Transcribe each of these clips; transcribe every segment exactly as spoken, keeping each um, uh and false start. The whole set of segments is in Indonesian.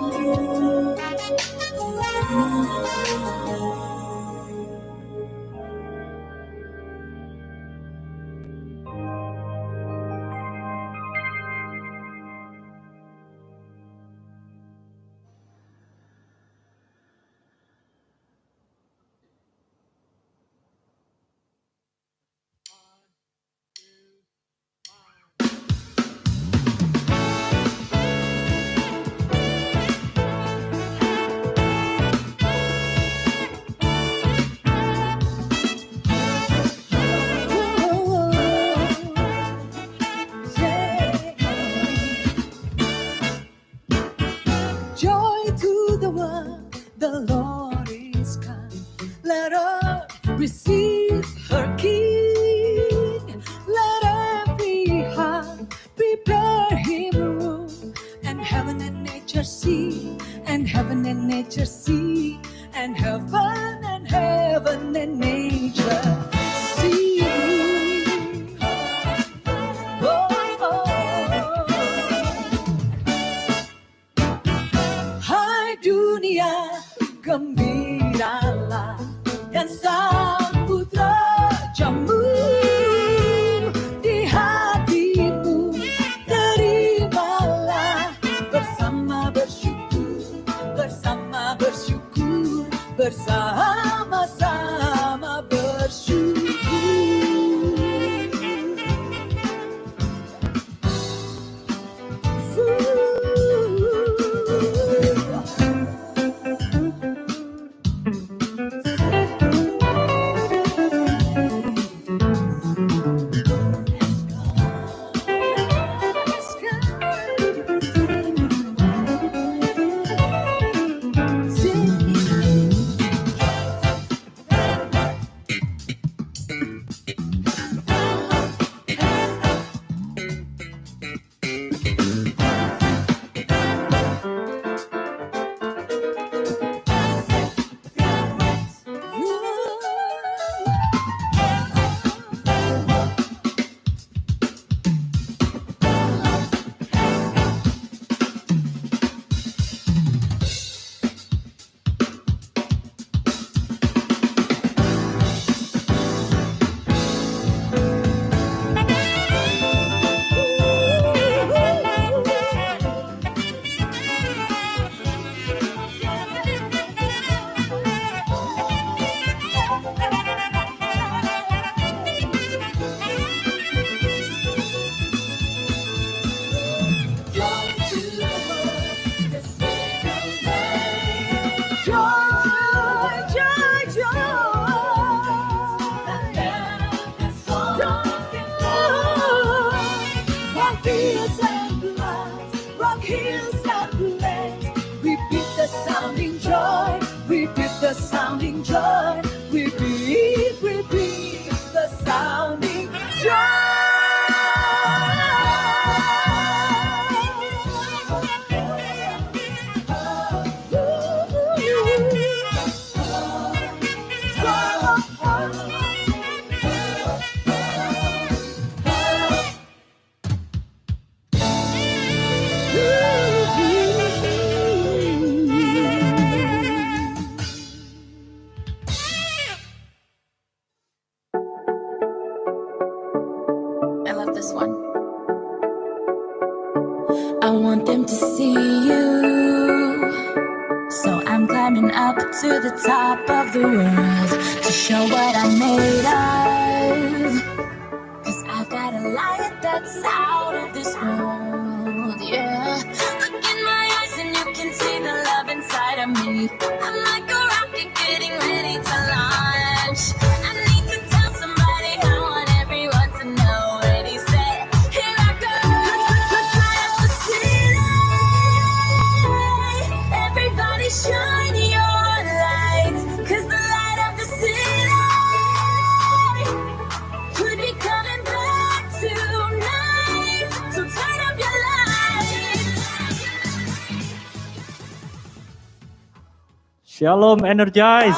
Shalom, energize.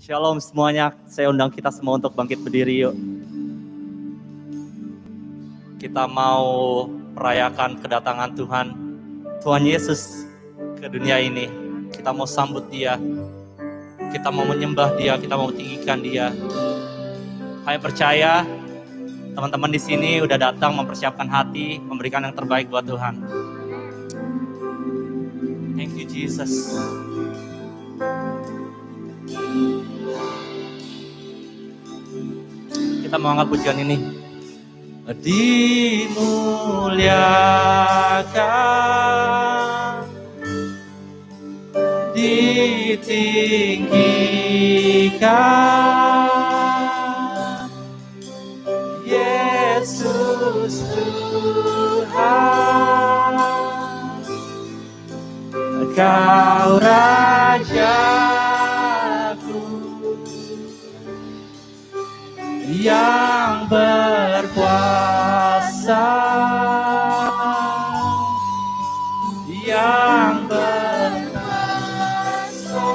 Shalom semuanya, saya undang kita semua untuk bangkit berdiri yuk. Kita mau merayakan kedatangan Tuhan, Tuhan Yesus ke dunia ini. Kita mau sambut Dia, kita mau menyembah Dia, kita mau tinggikan Dia. Saya percaya teman-teman di sini udah datang mempersiapkan hati, memberikan yang terbaik buat Tuhan. Thank you Jesus. Kita mau angkat pujian ini. Dimuliakan, ditinggikan, Yesus Tuhan, Kau Rajaku yang berkuasa, yang berkuasa,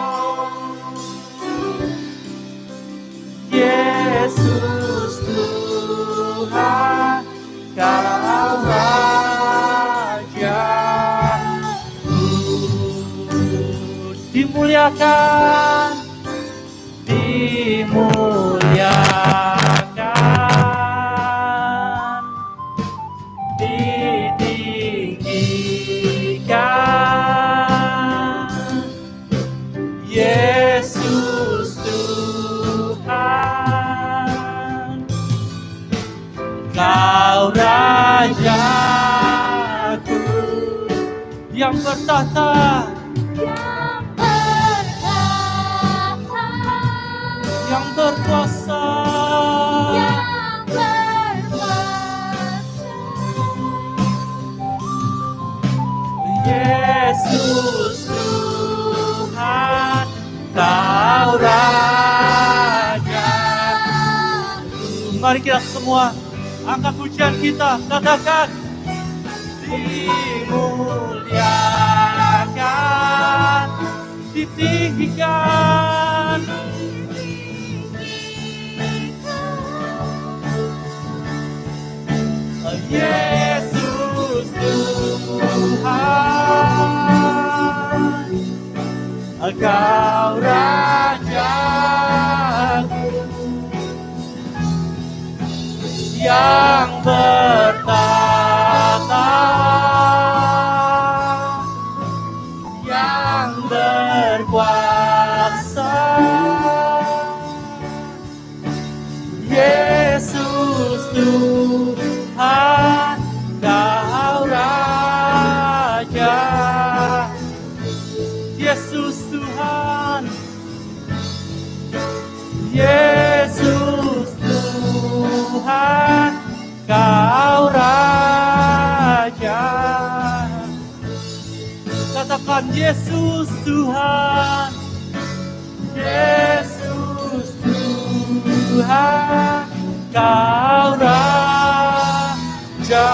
Yesus Tuhan, Kau Rajaku, dimuliakan, dimuliakan. Rajaku yang bertahta, yang bertahta, yang berkuasa, yang berkuasa, Yesus Tuhan, Kau Rajaku. Mari kita semua angkat pujian kita, katakan dimuliakan, ditinggikan, Yesus Tuhan, Kau Rajaku yang bertahta, yang berkuasa, Yesus Tuhan, Kau Raja, Yesus Tuhan, Yesus Tuhan, Kau Raja. Katakan Yesus Tuhan, Yesus Tuhan, Kau Raja.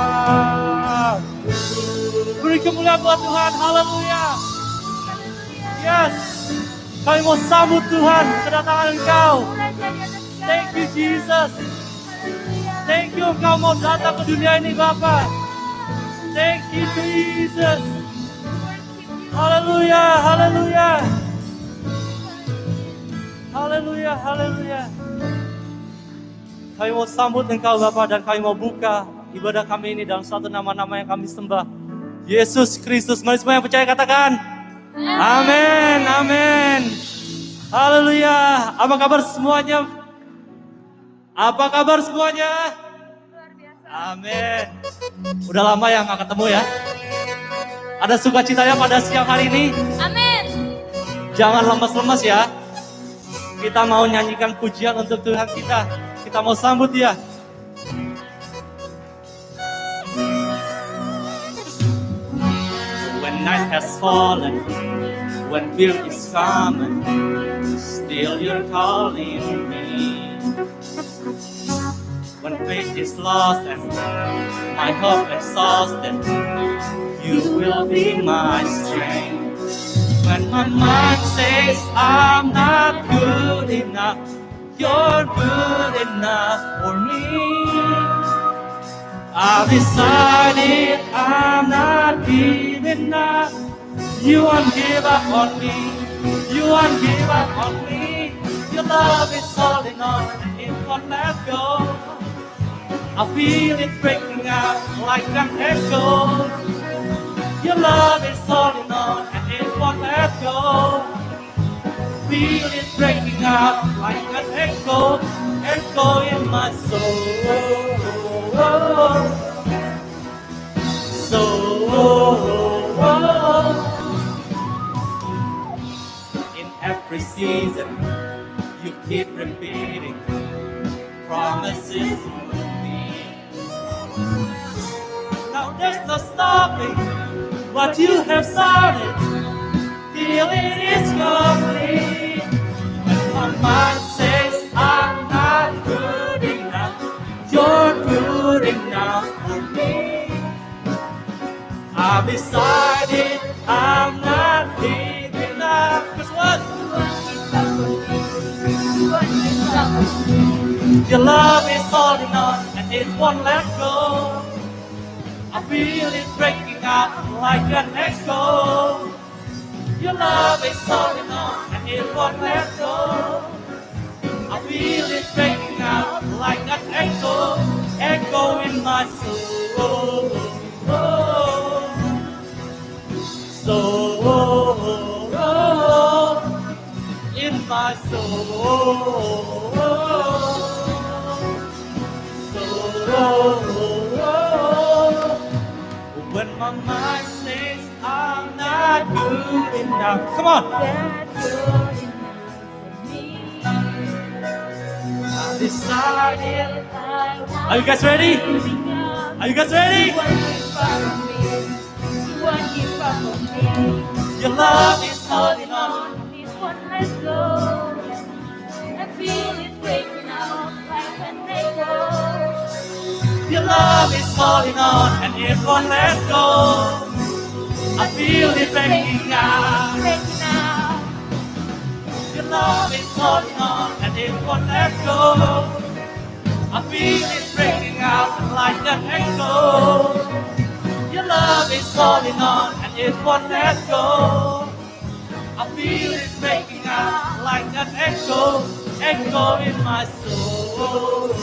Beri kemuliaan buat Tuhan, haleluya. Yes, kami mau sambut Tuhan kedatangan Engkau. Thank you Jesus. Thank you Engkau mau datang ke dunia ini Bapa. Thank you Jesus. Haleluya, haleluya. Haleluya, haleluya. Kami mau sambut Engkau Bapa dan kami mau buka ibadah kami ini dalam satu nama-nama yang kami sembah. Yesus Kristus. Mari semua yang percaya katakan amin, amin. Haleluya. Apa kabar semuanya? Apa kabar semuanya? luar biasa. Amin. Udah lama ya nggak ketemu ya. Ada sukacitanya pada siang hari ini. Amin. Jangan lemas-lemas ya. Kita mau nyanyikan pujian untuk Tuhan kita. Kita mau sambut Dia. When night has fallen, when fear is common, still you're calling me. When faith is lost and my hope exhausted, you will be my strength. When my mind says I'm not good enough, you're good enough for me. I've decided I'm not giving up. You won't give up on me. You won't give up on me. Your love is holding on and it won't let go. I feel it breaking out like an echo. Your love is holding on and it won't let go. Feel it breaking out like an echo, echo in my soul. Soul. In every season, you keep repeating promises to me. Now there's no stopping what you have started till it is complete. And my mind says I'm not good enough, you're good enough for me. I've decided I'm not big enough. Cause what? Your love is holding on and it won't let go. I feel it breaking out like an echo. Your love is holding on and it won't let go. I feel it breaking out like an echo, echo in my soul. Soul in my soul. When my mind says I'm not good enough, come on. I decided. Are you guys ready? Are you guys ready? Your love is holding on. It won't let go. I feel it breaking out like an echo. Your love is holding on and it won't let go. I feel it breaking out. Breaking out. Your love is holding on and it won't let go. I feel it breaking out like an echo. Your love is holding on and it won't let go. I feel it breaking out like an echo, echo in my soul.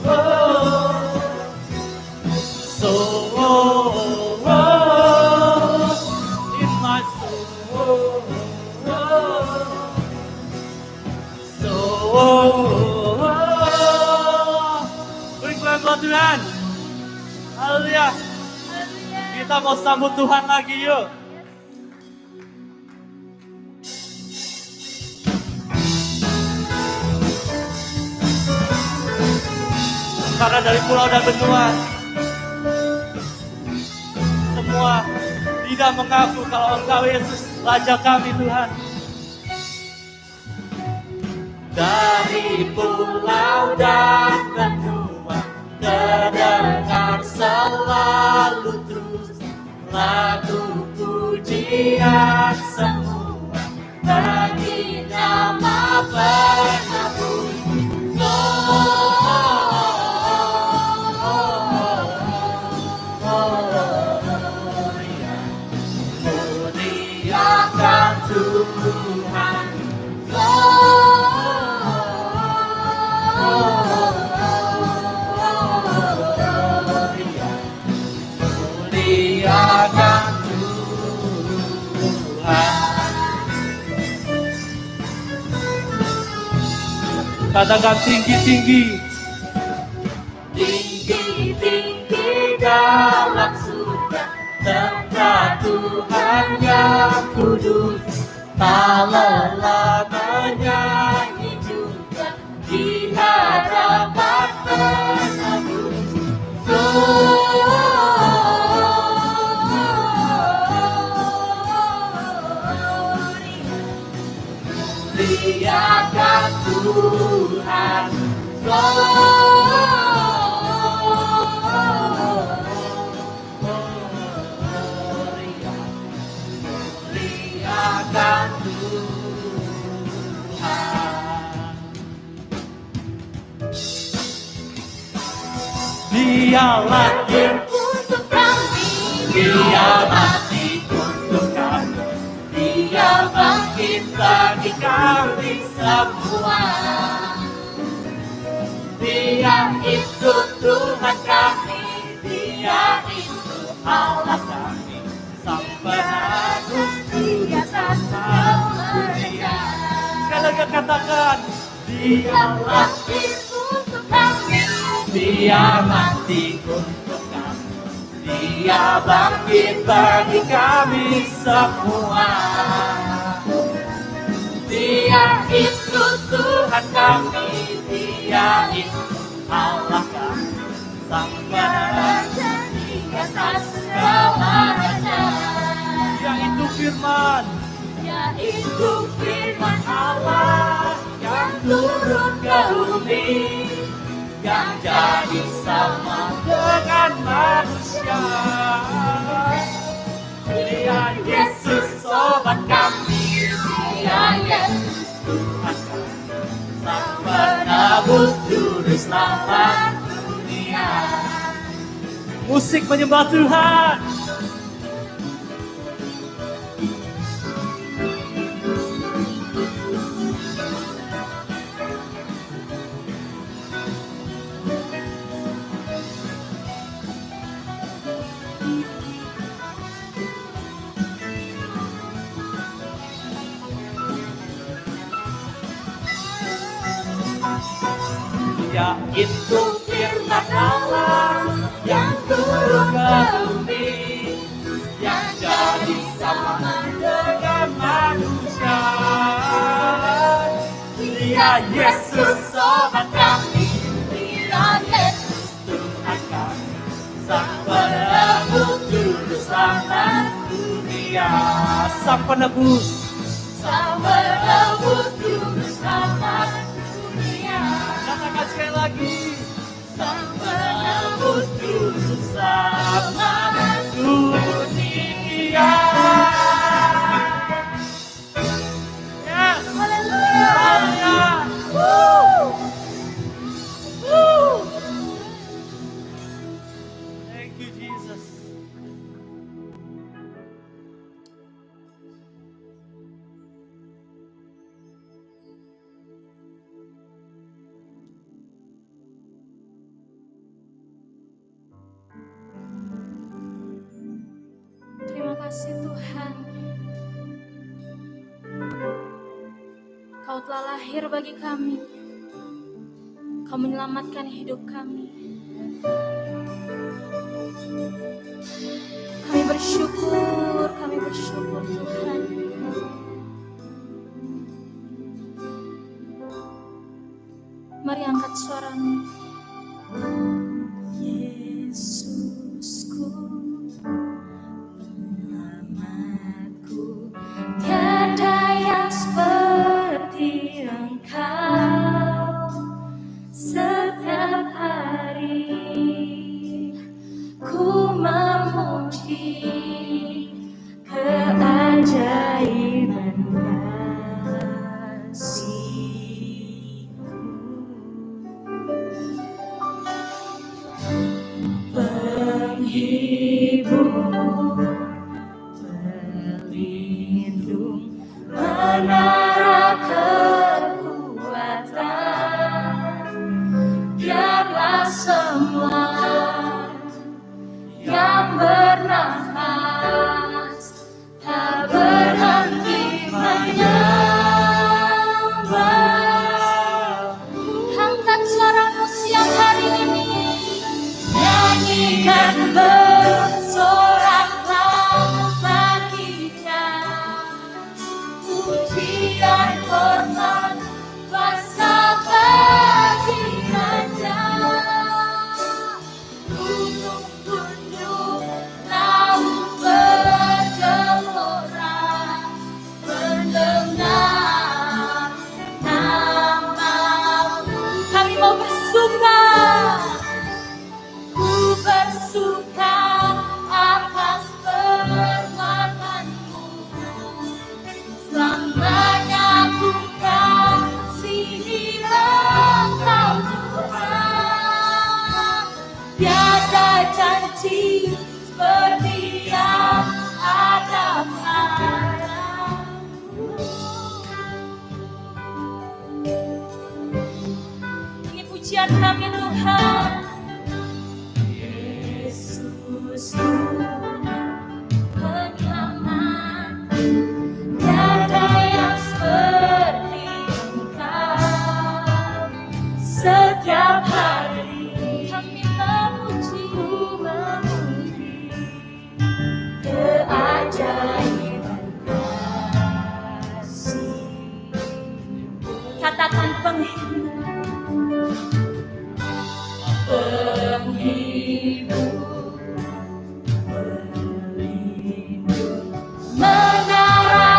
Soul in my soul. Soul. Beri kemuliaan buat Tuhan. Haleluya. Kita mau sambut Tuhan lagi yuk. Karena dari pulau dan benua semua tidak mengaku kalau Engkau Yesus Raja kami Tuhan. Dari pulau dan benua terdengar selalu terus lagu pujian semua bagi nama penebus. Muliakan Tuhan. Muliakan Tuhan. Katakan tinggi-tinggi. Tinggi-tinggi dalam surga tempat Tuhan yang kudus. Tak lelah menyanyi juga di hadapan penebus. Muliakan Tuhan. Muliakan Dia lahir untuk kami, Dia mati untuk kami, Dia bangkit bagi kami semua. Dia itu Tuhan kami, Dia itu Allah kami, Sang Penebus di atas dunia. Sekali lagi katakan, Dia lahir untuk kami, Dia mati untuk kami, Dia bangkit bagi kami semua. Dia itu Tuhan kami, Dia itu Allah kami, Sang Penebus di atas segala raja. Dia itu firman, Dia itu firman Allah yang turun ke bumi, yang jadi sama dengan manusia. Dia Yesus sobat kami, Dia Yesus Tuhan kami, Sang Penebus juru selamat dunia. Musik menyembah Tuhan. Dia itu firman Allah yang turun ke bumi, yang jadi sama dengan manusia. Dia Yesus sobat kami, Dia Yesus Tuhan kami, Sang Penebus juru selamat dunia. Sang Penebus, Sang Penebus juru selamat dunia. katakan sekali lagi, Sang Penebus juru selamat dunia. Yes, Haleluya. haleluya. Woo. Woo. Thank you, Jesus. Terima kasih Tuhan. Kau telah lahir bagi kami. Kau menyelamatkan hidup kami. Kami bersyukur, kami bersyukur Tuhan. Mari angkat suaramu. Yesusku, penyelamatku, tiada yang seperti Engkau. Setiap hari ku memuji keajaiban kasih-Mu. Penghibur, pelindung, menara kekuatan, biarlah semua yang bernafas tak berhenti menyembah. Angkat suaramu siang hari ini, nyanyikan bersoraklah baginya, pujian hormat kuasa bagi Raja. Gunung tunduk, laut bergelora, mendengar nama-Mu. Kami mau bersuka, ku bersuka atas perbuatan-Mu. Selamanya ku kasihi Engkau Tuhan. tiada janji seperti yang ada padamu. Ini pujian kami Tuhan. Yesusku penyelamat, tiada yang seperti Engkau. Setiap hari kami memuji, memuji keajaiban kasih. Katakan penghibur, penghibur, pelindung, menara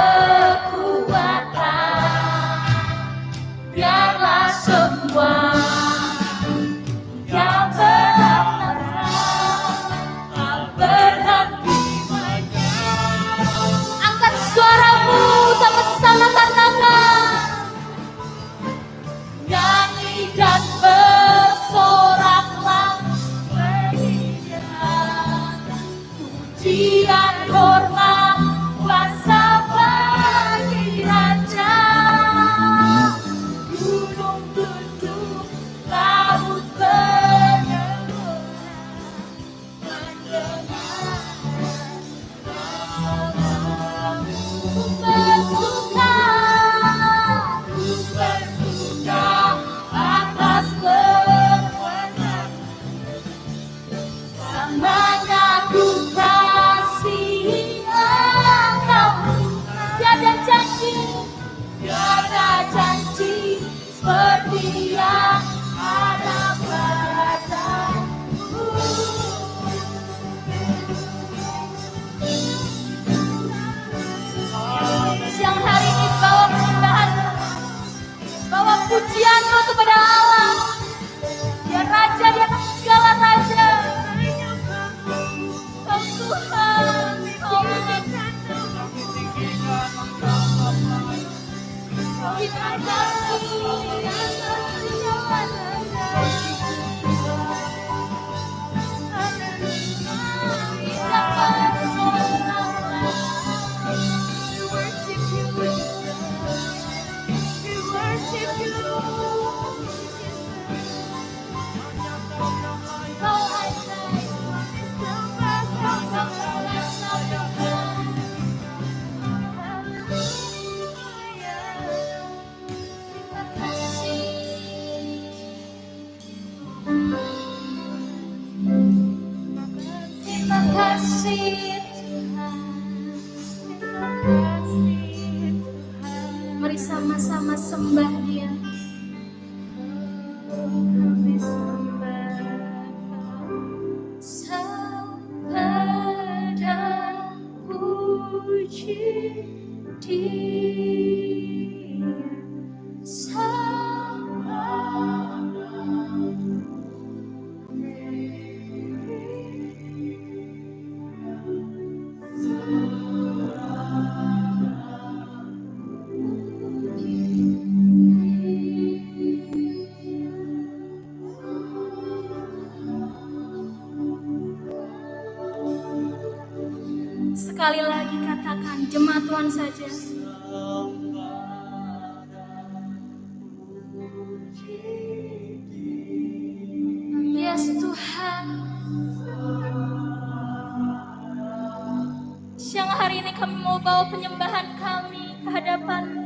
kekuatan. Biarlah semua yang bernafas tak berhenti menyanyi. Angkat suaramu sama-sama katakan, nyanyi dan bersoraklah bergembira. Pujian hormat kuasa bagi Raja. Gunung tunduk, laut bergelora, mendengar namamu. Ku bersuka, ku bersuka atas perbuatan. Samanya ku kasihi Engkau. Tiada janji, tiada janji seperti yang ada padamu. Siang hari ini bawa penyembahan, bawa pujianmu kepada Allah. Dia Raja di atas segala raja. Oh Tuhan, oh kita mari sama-sama sembah Dia. Kami sembah sembah dan puji Dia. Sembah sekali lagi katakan, jemaat Tuhan saja. Yes Tuhan. Siang hari ini kami mau bawa penyembahan kami ke hadapan-Mu.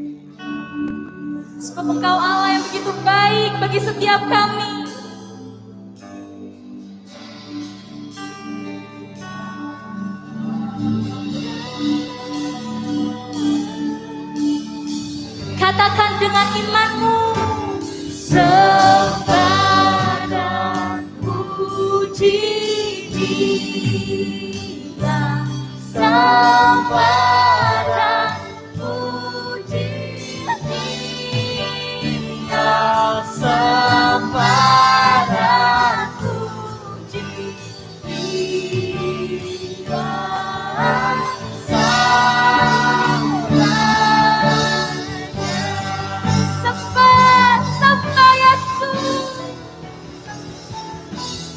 Sebab Engkau Allah yang begitu baik bagi setiap kami. Katakan dengan imanmu, sembah dan puji Dia, sembah dan puji Dia, sembah dan puji Dia. Sembah, sembah Yesus.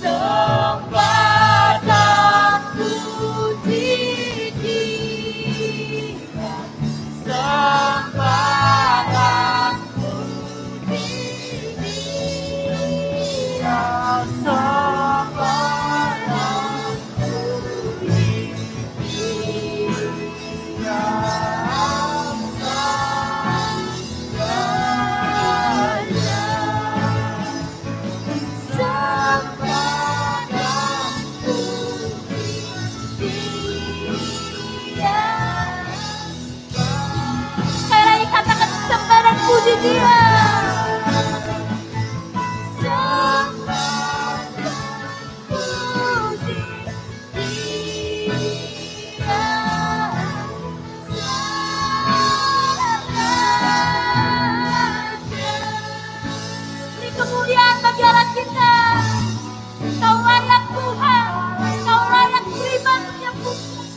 Puji Dia. Puji Dia. Beri kemuliaan bagi Allah kita. Kau layak Tuhan, Kau layak terima penyembuhan.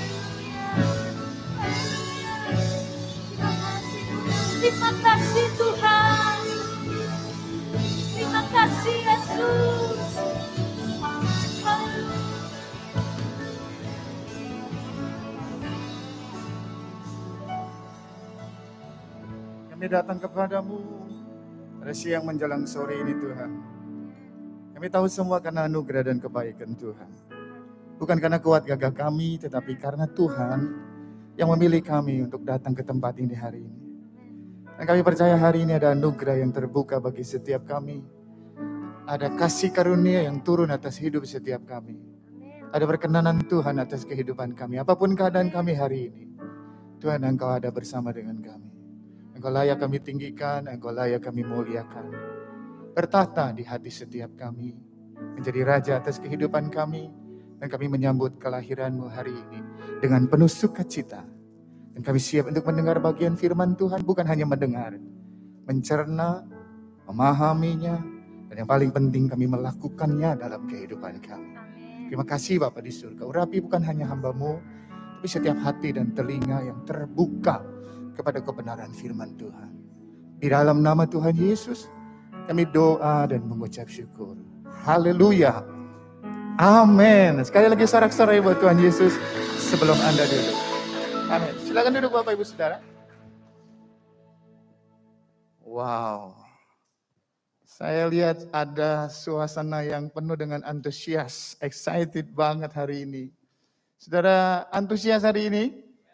Terima kasih Tuhan. Terima kasih Yesus. Kami datang kepadamu pada siang menjelang sore ini Tuhan. Kami tahu semua karena anugerah dan kebaikan Tuhan. Bukan karena kuat gagah kami, tetapi karena Tuhan yang memilih kami untuk datang ke tempat ini hari ini. Dan kami percaya hari ini ada anugerah yang terbuka bagi setiap kami. Ada kasih karunia yang turun atas hidup setiap kami. Ada perkenanan Tuhan atas kehidupan kami. Apapun keadaan kami hari ini, Tuhan Engkau ada bersama dengan kami. Engkau layak kami tinggikan, Engkau layak kami muliakan. Bertahta di hati setiap kami. Menjadi raja atas kehidupan kami. Dan kami menyambut kelahiran-Mu hari ini dengan penuh sukacita. Dan kami siap untuk mendengar bagian firman Tuhan, bukan hanya mendengar, mencerna, memahaminya, dan yang paling penting kami melakukannya dalam kehidupan kami. Terima kasih Bapa di surga. Urapi bukan hanya hamba-Mu, tapi setiap hati dan telinga yang terbuka kepada kebenaran firman Tuhan. Di dalam nama Tuhan Yesus, kami doa dan mengucap syukur. Haleluya. Amin. Sekali lagi sorak-sorai buat Tuhan Yesus sebelum Anda duduk. Amin. Silakan duduk Bapak Ibu Saudara. Wow. Saya lihat ada suasana yang penuh dengan antusias, excited banget hari ini. Saudara antusias hari ini?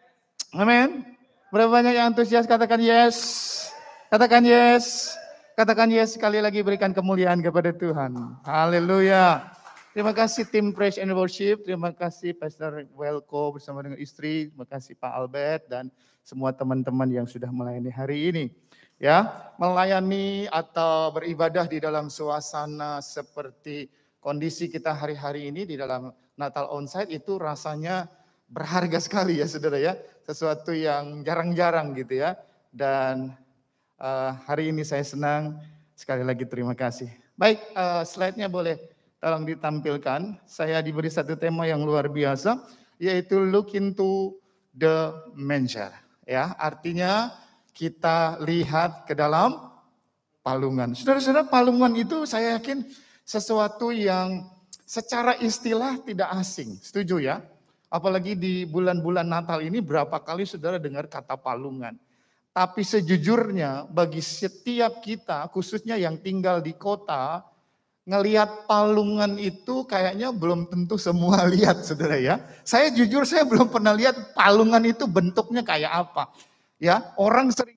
Amin. Berapa banyak yang antusias? Katakan yes. Katakan yes. Katakan yes. Sekali lagi berikan kemuliaan kepada Tuhan. Haleluya. Terima kasih tim Praise and Worship, terima kasih Pastor Welko bersama dengan istri, terima kasih Pak Albert dan semua teman-teman yang sudah melayani hari ini. Ya, melayani atau beribadah di dalam suasana seperti kondisi kita hari-hari ini di dalam Natal Onsite itu rasanya berharga sekali ya Saudara ya. Sesuatu yang jarang-jarang gitu ya. Dan uh, hari ini saya senang, sekali lagi terima kasih. Baik, uh, slide-nya boleh tolong ditampilkan. Saya diberi satu tema yang luar biasa, yaitu look into the manger. Ya, artinya kita lihat ke dalam palungan. Saudara-saudara, palungan itu saya yakin sesuatu yang secara istilah tidak asing. Setuju ya? Apalagi di bulan-bulan Natal ini berapa kali saudara dengar kata palungan. Tapi sejujurnya bagi setiap kita, khususnya yang tinggal di kota, ngelihat palungan itu kayaknya belum tentu semua lihat saudara ya. Saya jujur saya belum pernah lihat palungan itu bentuknya kayak apa. Ya, orang sering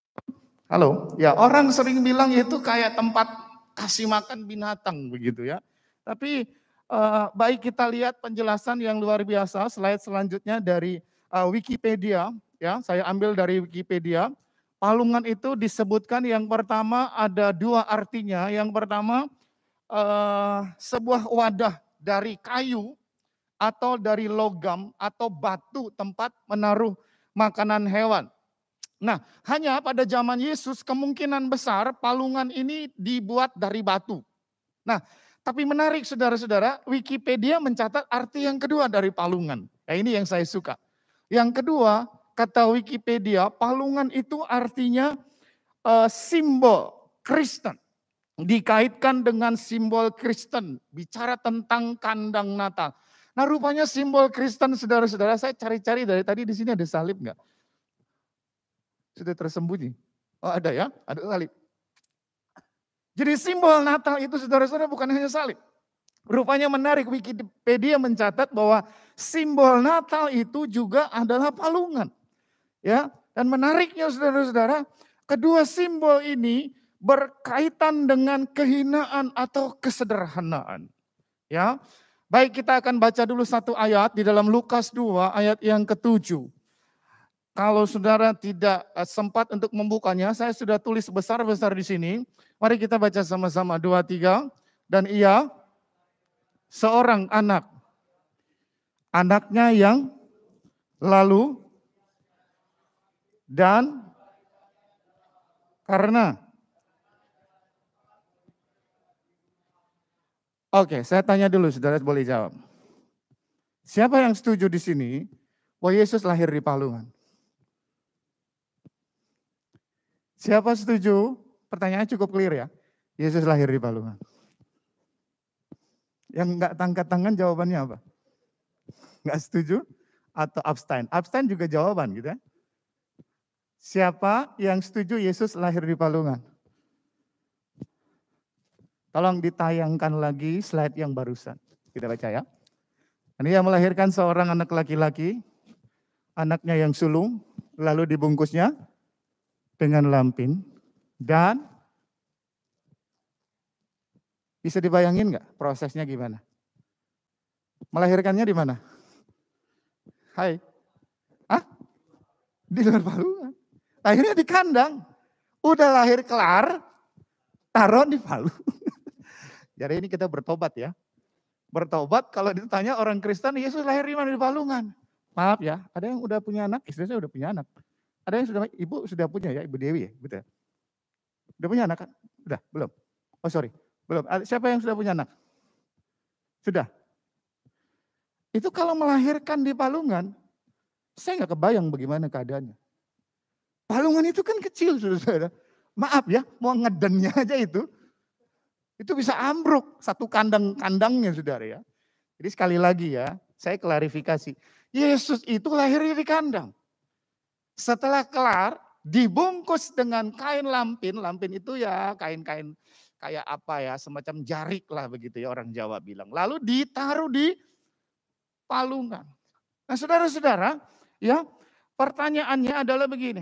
Halo, ya orang sering bilang itu kayak tempat kasih makan binatang begitu ya. Tapi eh, baik kita lihat penjelasan yang luar biasa, slide selanjutnya dari uh, Wikipedia ya. Saya ambil dari Wikipedia. Palungan itu disebutkan yang pertama ada dua artinya. Yang pertama Uh, sebuah wadah dari kayu atau dari logam atau batu tempat menaruh makanan hewan. Nah, hanya pada zaman Yesus kemungkinan besar palungan ini dibuat dari batu. Nah, tapi menarik saudara-saudara, Wikipedia mencatat arti yang kedua dari palungan. Nah, ini yang saya suka. Yang kedua, kata Wikipedia, palungan itu artinya uh, simbol Kristen. Dikaitkan dengan simbol Kristen, bicara tentang kandang Natal. Nah rupanya simbol Kristen saudara-saudara, saya cari-cari dari tadi di sini ada salib enggak? Sudah tersembunyi? Oh ada ya, ada salib. Jadi simbol Natal itu saudara-saudara bukan hanya salib. Rupanya menarik, Wikipedia mencatat bahwa simbol Natal itu juga adalah palungan. Ya, dan menariknya saudara-saudara, kedua simbol ini berkaitan dengan kehinaan atau kesederhanaan. Ya, baik kita akan baca dulu satu ayat di dalam Lukas dua ayat yang ketujuh. Kalau saudara tidak sempat untuk membukanya, saya sudah tulis besar-besar di sini. Mari kita baca sama-sama, dua, tiga. Dan ia seorang anak. Anaknya yang lalu dan karena. Oke, saya tanya dulu, saudara boleh jawab. Siapa yang setuju di sini bahwa Yesus lahir di palungan? Siapa setuju? Pertanyaannya cukup clear ya. Yesus lahir di palungan. Yang enggak angkat tangan jawabannya apa? Enggak setuju atau abstain? Abstain juga jawaban gitu ya. Siapa yang setuju Yesus lahir di palungan? Tolong ditayangkan lagi slide yang barusan. Kita baca ya. Ini yang melahirkan seorang anak laki-laki, anaknya yang sulung, lalu dibungkusnya dengan lampin, dan bisa dibayangin nggak prosesnya gimana? Melahirkannya di mana? Hai, ah, di luar palungan. Lahirnya di kandang, udah lahir kelar, taruh di palu. Jadi ini kita bertobat ya. Bertobat kalau ditanya orang Kristen, Yesus lahir di mana? Di palungan. Maaf ya, ada yang udah punya anak, istri saya udah punya anak. Ada yang sudah, ibu sudah punya ya, Ibu Dewi ya, betul. Udah punya anak kan? Udah, belum? Oh sorry, belum. Siapa yang sudah punya anak? Sudah. Itu kalau melahirkan di palungan, saya nggak kebayang bagaimana keadaannya. Palungan itu kan kecil, saudara. Maaf ya, mau ngedennya aja itu, itu bisa ambruk satu kandang-kandangnya, saudara ya. Jadi sekali lagi ya, saya klarifikasi. Yesus itu lahirnya di kandang. Setelah kelar, dibungkus dengan kain lampin. Lampin itu ya kain-kain kayak apa ya, semacam jarik lah begitu ya orang Jawa bilang. Lalu ditaruh di palungan. Nah saudara-saudara, ya pertanyaannya adalah begini.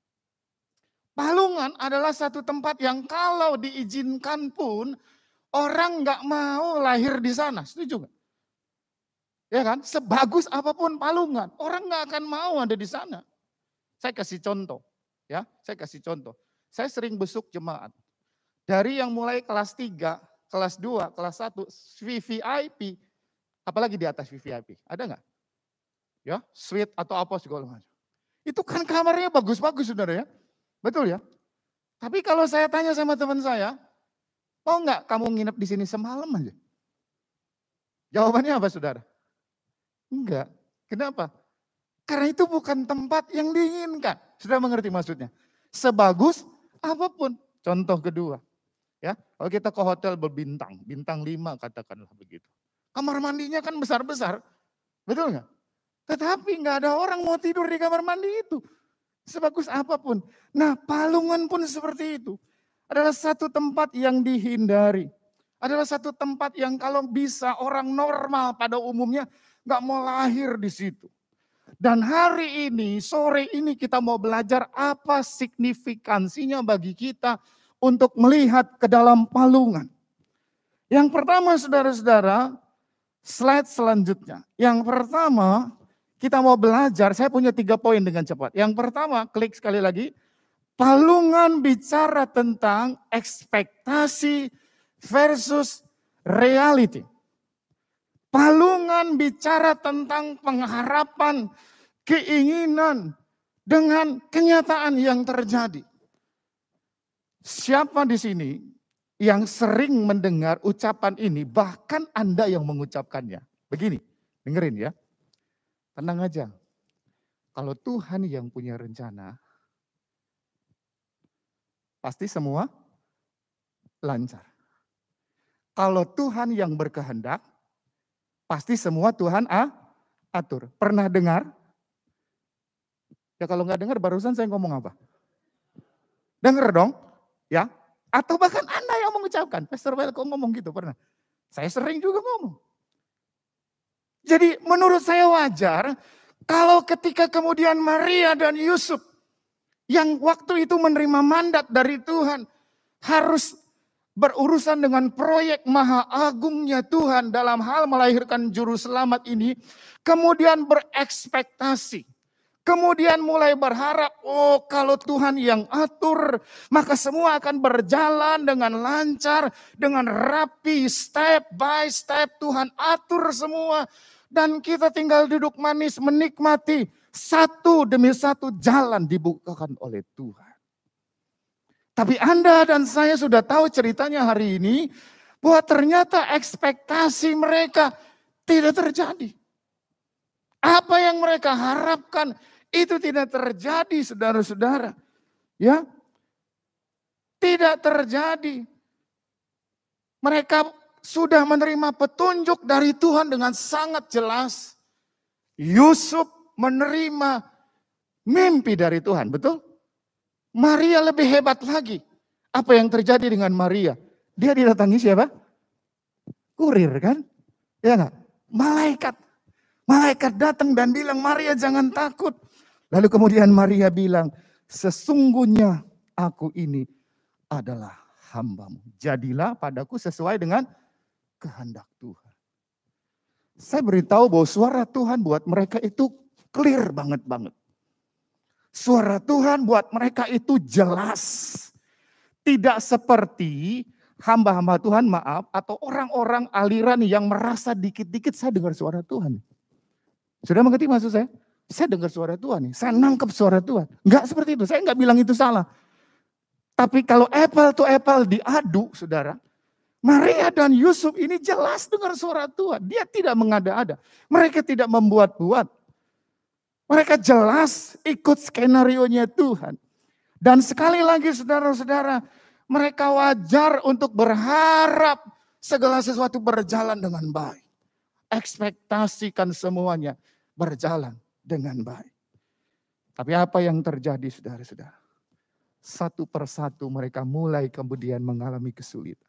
Palungan adalah satu tempat yang kalau diizinkan pun orang nggak mau lahir di sana. Setuju nggak? Ya kan? Sebagus apapun palungan, orang nggak akan mau ada di sana. Saya kasih contoh, ya, saya kasih contoh. Saya sering besuk jemaat. Dari yang mulai kelas tiga, kelas dua, kelas satu, V V I P, apalagi di atas V V I P, ada nggak? Ya, suite atau apa segala macam. Itu kan kamarnya bagus-bagus, saudara ya. Betul ya? Tapi kalau saya tanya sama teman saya, mau nggak kamu nginep di sini semalam aja? Jawabannya apa, saudara? Enggak. Kenapa? Karena itu bukan tempat yang diinginkan. Sudah mengerti maksudnya? Sebagus apapun. Contoh kedua. Ya, kalau kita ke hotel berbintang, bintang lima katakanlah begitu. Kamar mandinya kan besar-besar. Betul nggak? Tetapi nggak ada orang mau tidur di kamar mandi itu. Sebagus apapun. Nah palungan pun seperti itu. Adalah satu tempat yang dihindari. Adalah satu tempat yang kalau bisa orang normal pada umumnya nggak mau lahir di situ. Dan hari ini, sore ini kita mau belajar apa signifikansinya bagi kita untuk melihat ke dalam palungan. Yang pertama saudara-saudara, slide selanjutnya. Yang pertama kita mau belajar, saya punya tiga poin dengan cepat. Yang pertama, klik sekali lagi, palungan bicara tentang ekspektasi versus reality. Palungan bicara tentang pengharapan, keinginan dengan kenyataan yang terjadi. Siapa di sini yang sering mendengar ucapan ini, bahkan Anda yang mengucapkannya? Begini, dengerin ya. Tenang aja. Kalau Tuhan yang punya rencana, pasti semua lancar. Kalau Tuhan yang berkehendak, pasti semua Tuhan ah, atur. Pernah dengar? Ya kalau nggak dengar barusan saya ngomong apa? Dengar dong, ya. Atau bahkan Anda yang mengucapkan. Pastor Well kok ngomong gitu pernah? Saya sering juga ngomong. Jadi menurut saya wajar kalau ketika kemudian Maria dan Yusuf yang waktu itu menerima mandat dari Tuhan harus berurusan dengan proyek maha agungnya Tuhan dalam hal melahirkan juru selamat ini, kemudian berekspektasi. Kemudian mulai berharap, oh kalau Tuhan yang atur, maka semua akan berjalan dengan lancar, dengan rapi, step by step Tuhan atur semua. Dan kita tinggal duduk manis menikmati satu demi satu jalan dibukakan oleh Tuhan. Tapi Anda dan saya sudah tahu ceritanya hari ini, bahwa ternyata ekspektasi mereka tidak terjadi. Apa yang mereka harapkan itu tidak terjadi, saudara-saudara. Ya, tidak terjadi. Mereka sudah menerima petunjuk dari Tuhan dengan sangat jelas. Yusuf menerima mimpi dari Tuhan, betul? Maria lebih hebat lagi. Apa yang terjadi dengan Maria? Dia didatangi siapa? Kurir kan? Ya enggak? Malaikat. Malaikat datang dan bilang, Maria jangan takut. Lalu kemudian Maria bilang, sesungguhnya aku ini adalah hambamu. Jadilah padaku sesuai dengan kehendak Tuhan. Saya beritahu bahwa suara Tuhan buat mereka itu clear banget-banget. Suara Tuhan buat mereka itu jelas. Tidak seperti hamba-hamba Tuhan, maaf, atau orang-orang aliran yang merasa dikit-dikit saya dengar suara Tuhan. Sudah mengerti maksud saya? Saya dengar suara Tuhan nih, saya nangkep suara Tuhan. Enggak seperti itu, saya enggak bilang itu salah. Tapi kalau apple to apple diadu, saudara, Maria dan Yusuf ini jelas dengar suara Tuhan. Dia tidak mengada-ada. Mereka tidak membuat-buat. Mereka jelas ikut skenario-nya Tuhan. Dan sekali lagi saudara-saudara, mereka wajar untuk berharap segala sesuatu berjalan dengan baik. Ekspektasikan semuanya berjalan dengan baik. Tapi apa yang terjadi saudara-saudara? Satu persatu mereka mulai kemudian mengalami kesulitan.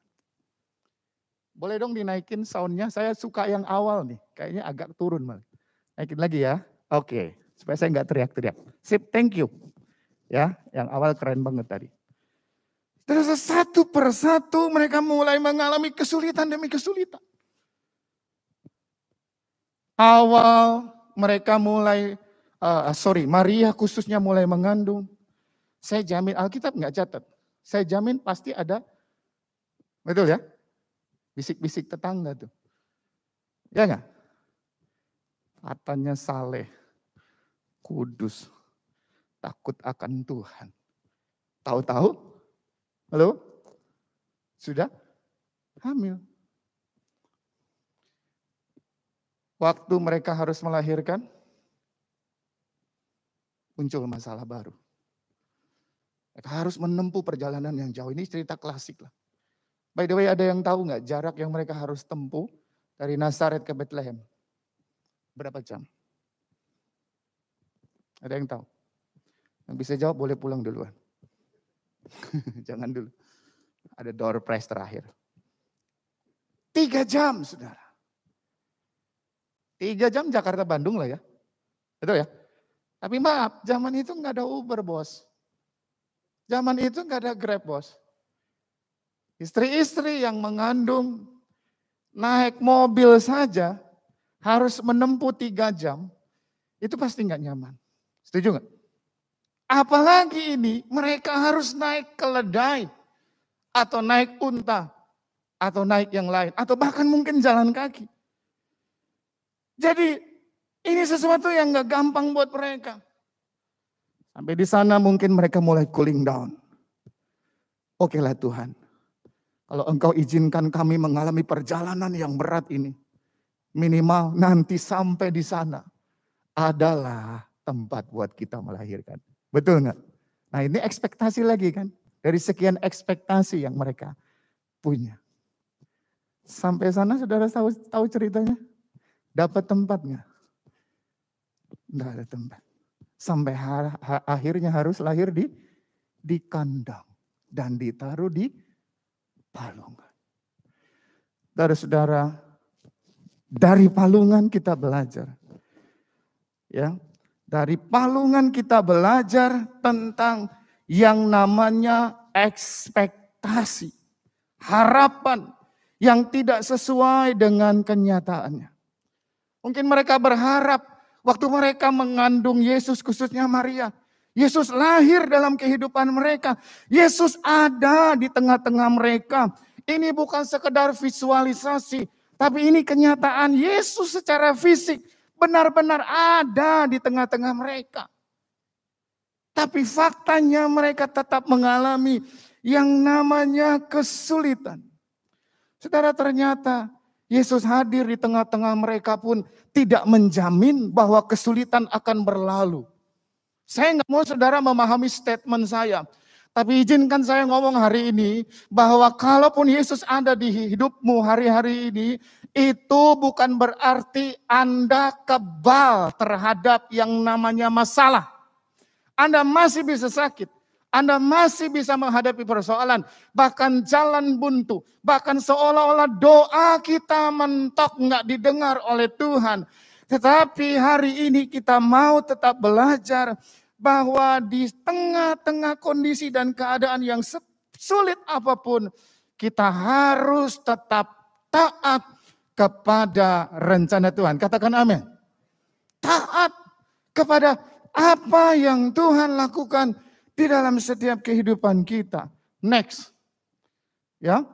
Boleh dong dinaikin soundnya, saya suka yang awal nih. Kayaknya agak turun malah. Naikin lagi ya. Oke, supaya saya nggak teriak-teriak. Sip, thank you. Ya, yang awal keren banget tadi. Terus satu persatu mereka mulai mengalami kesulitan demi kesulitan. Awal mereka mulai, uh, sorry, Maria khususnya mulai mengandung. Saya jamin, Alkitab nggak catat. Saya jamin pasti ada, betul ya? Bisik-bisik tetangga tuh. Ya nggak? Katanya saleh, kudus, takut akan Tuhan. Tahu-tahu, halo? Sudah hamil. Waktu mereka harus melahirkan, muncul masalah baru. Mereka harus menempuh perjalanan yang jauh. Ini cerita klasik lah. By the way, ada yang tahu nggak jarak yang mereka harus tempuh dari Nazaret ke Bethlehem? Berapa jam? Ada yang tahu? Yang bisa jawab boleh pulang duluan. Jangan dulu. Ada door prize terakhir. Tiga jam, saudara. Tiga jam Jakarta Bandung lah ya. Betul ya? Tapi maaf, zaman itu nggak ada Uber bos. Zaman itu nggak ada Grab bos. Istri-istri yang mengandung naik mobil saja harus menempuh tiga jam. Itu pasti nggak nyaman. Setuju nggak? Apalagi ini mereka harus naik keledai. Atau naik unta. Atau naik yang lain. Atau bahkan mungkin jalan kaki. Jadi ini sesuatu yang gak gampang buat mereka. Sampai di sana mungkin mereka mulai cooling down. Oke lah Tuhan. Kalau Engkau izinkan kami mengalami perjalanan yang berat ini. Minimal nanti sampai di sana. Adalah tempat buat kita melahirkan. Betul gak? Nah ini ekspektasi lagi kan. Dari sekian ekspektasi yang mereka punya. Sampai sana saudara tahu, tahu ceritanya? Dapat tempat nggak? Nggak ada tempat. Sampai ha, ha, akhirnya harus lahir di di kandang dan ditaruh di palungan. Saudara-saudara, dari palungan kita belajar. Ya, dari palungan kita belajar tentang yang namanya ekspektasi, harapan yang tidak sesuai dengan kenyataannya. Mungkin mereka berharap waktu mereka mengandung Yesus, khususnya Maria, Yesus lahir dalam kehidupan mereka. Yesus ada di tengah-tengah mereka. Ini bukan sekedar visualisasi, tapi ini kenyataan. Yesus secara fisik benar-benar ada di tengah-tengah mereka. Tapi faktanya mereka tetap mengalami yang namanya kesulitan. Saudara, ternyata Yesus hadir di tengah-tengah mereka pun tidak menjamin bahwa kesulitan akan berlalu. Saya nggak mau saudara memahami statement saya. Tapi izinkan saya ngomong hari ini bahwa kalaupun Yesus ada di hidupmu hari-hari ini, itu bukan berarti Anda kebal terhadap yang namanya masalah. Anda masih bisa sakit, Anda masih bisa menghadapi persoalan, bahkan jalan buntu, bahkan seolah-olah doa kita mentok nggak didengar oleh Tuhan. Tetapi hari ini kita mau tetap belajar bahwa di tengah-tengah kondisi dan keadaan yang sulit apapun, kita harus tetap taat kepada rencana Tuhan. Katakan amin. Taat kepada apa yang Tuhan lakukan di dalam setiap kehidupan kita. Next. Ya.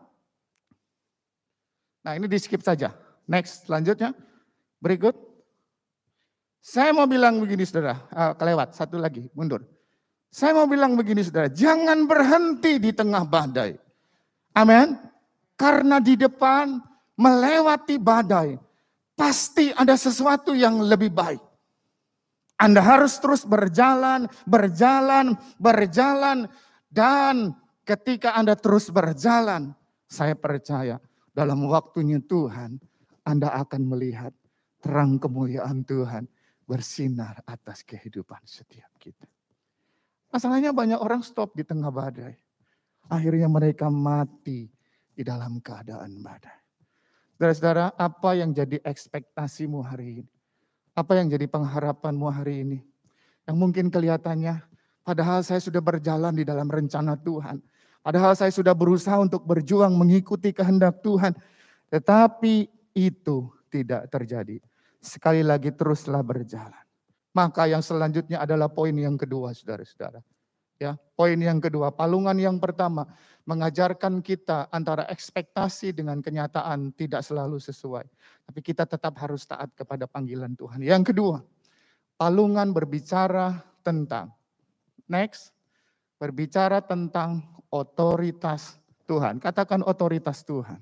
Nah, ini di skip saja. Next, selanjutnya. Berikut. Saya mau bilang begini saudara, uh, kelewat, satu lagi, mundur. Saya mau bilang begini saudara, jangan berhenti di tengah badai. Amin. Karena di depan melewati badai, pasti ada sesuatu yang lebih baik. Anda harus terus berjalan, berjalan, berjalan. Dan ketika Anda terus berjalan, saya percaya dalam waktunya Tuhan, Anda akan melihat terang kemuliaan Tuhan bersinar atas kehidupan setiap kita. Masalahnya banyak orang stop di tengah badai. Akhirnya mereka mati di dalam keadaan badai. Saudara-saudara, apa yang jadi ekspektasimu hari ini? Apa yang jadi pengharapanmu hari ini? Yang mungkin kelihatannya, padahal saya sudah berjalan di dalam rencana Tuhan. Padahal saya sudah berusaha untuk berjuang mengikuti kehendak Tuhan. Tetapi itu tidak terjadi. Sekali lagi teruslah berjalan. Maka yang selanjutnya adalah poin yang kedua, saudara-saudara. Ya, poin yang kedua, palungan yang pertama mengajarkan kita antara ekspektasi dengan kenyataan tidak selalu sesuai. Tapi kita tetap harus taat kepada panggilan Tuhan. Yang kedua, palungan berbicara tentang, next, berbicara tentang otoritas Tuhan. Katakan otoritas Tuhan.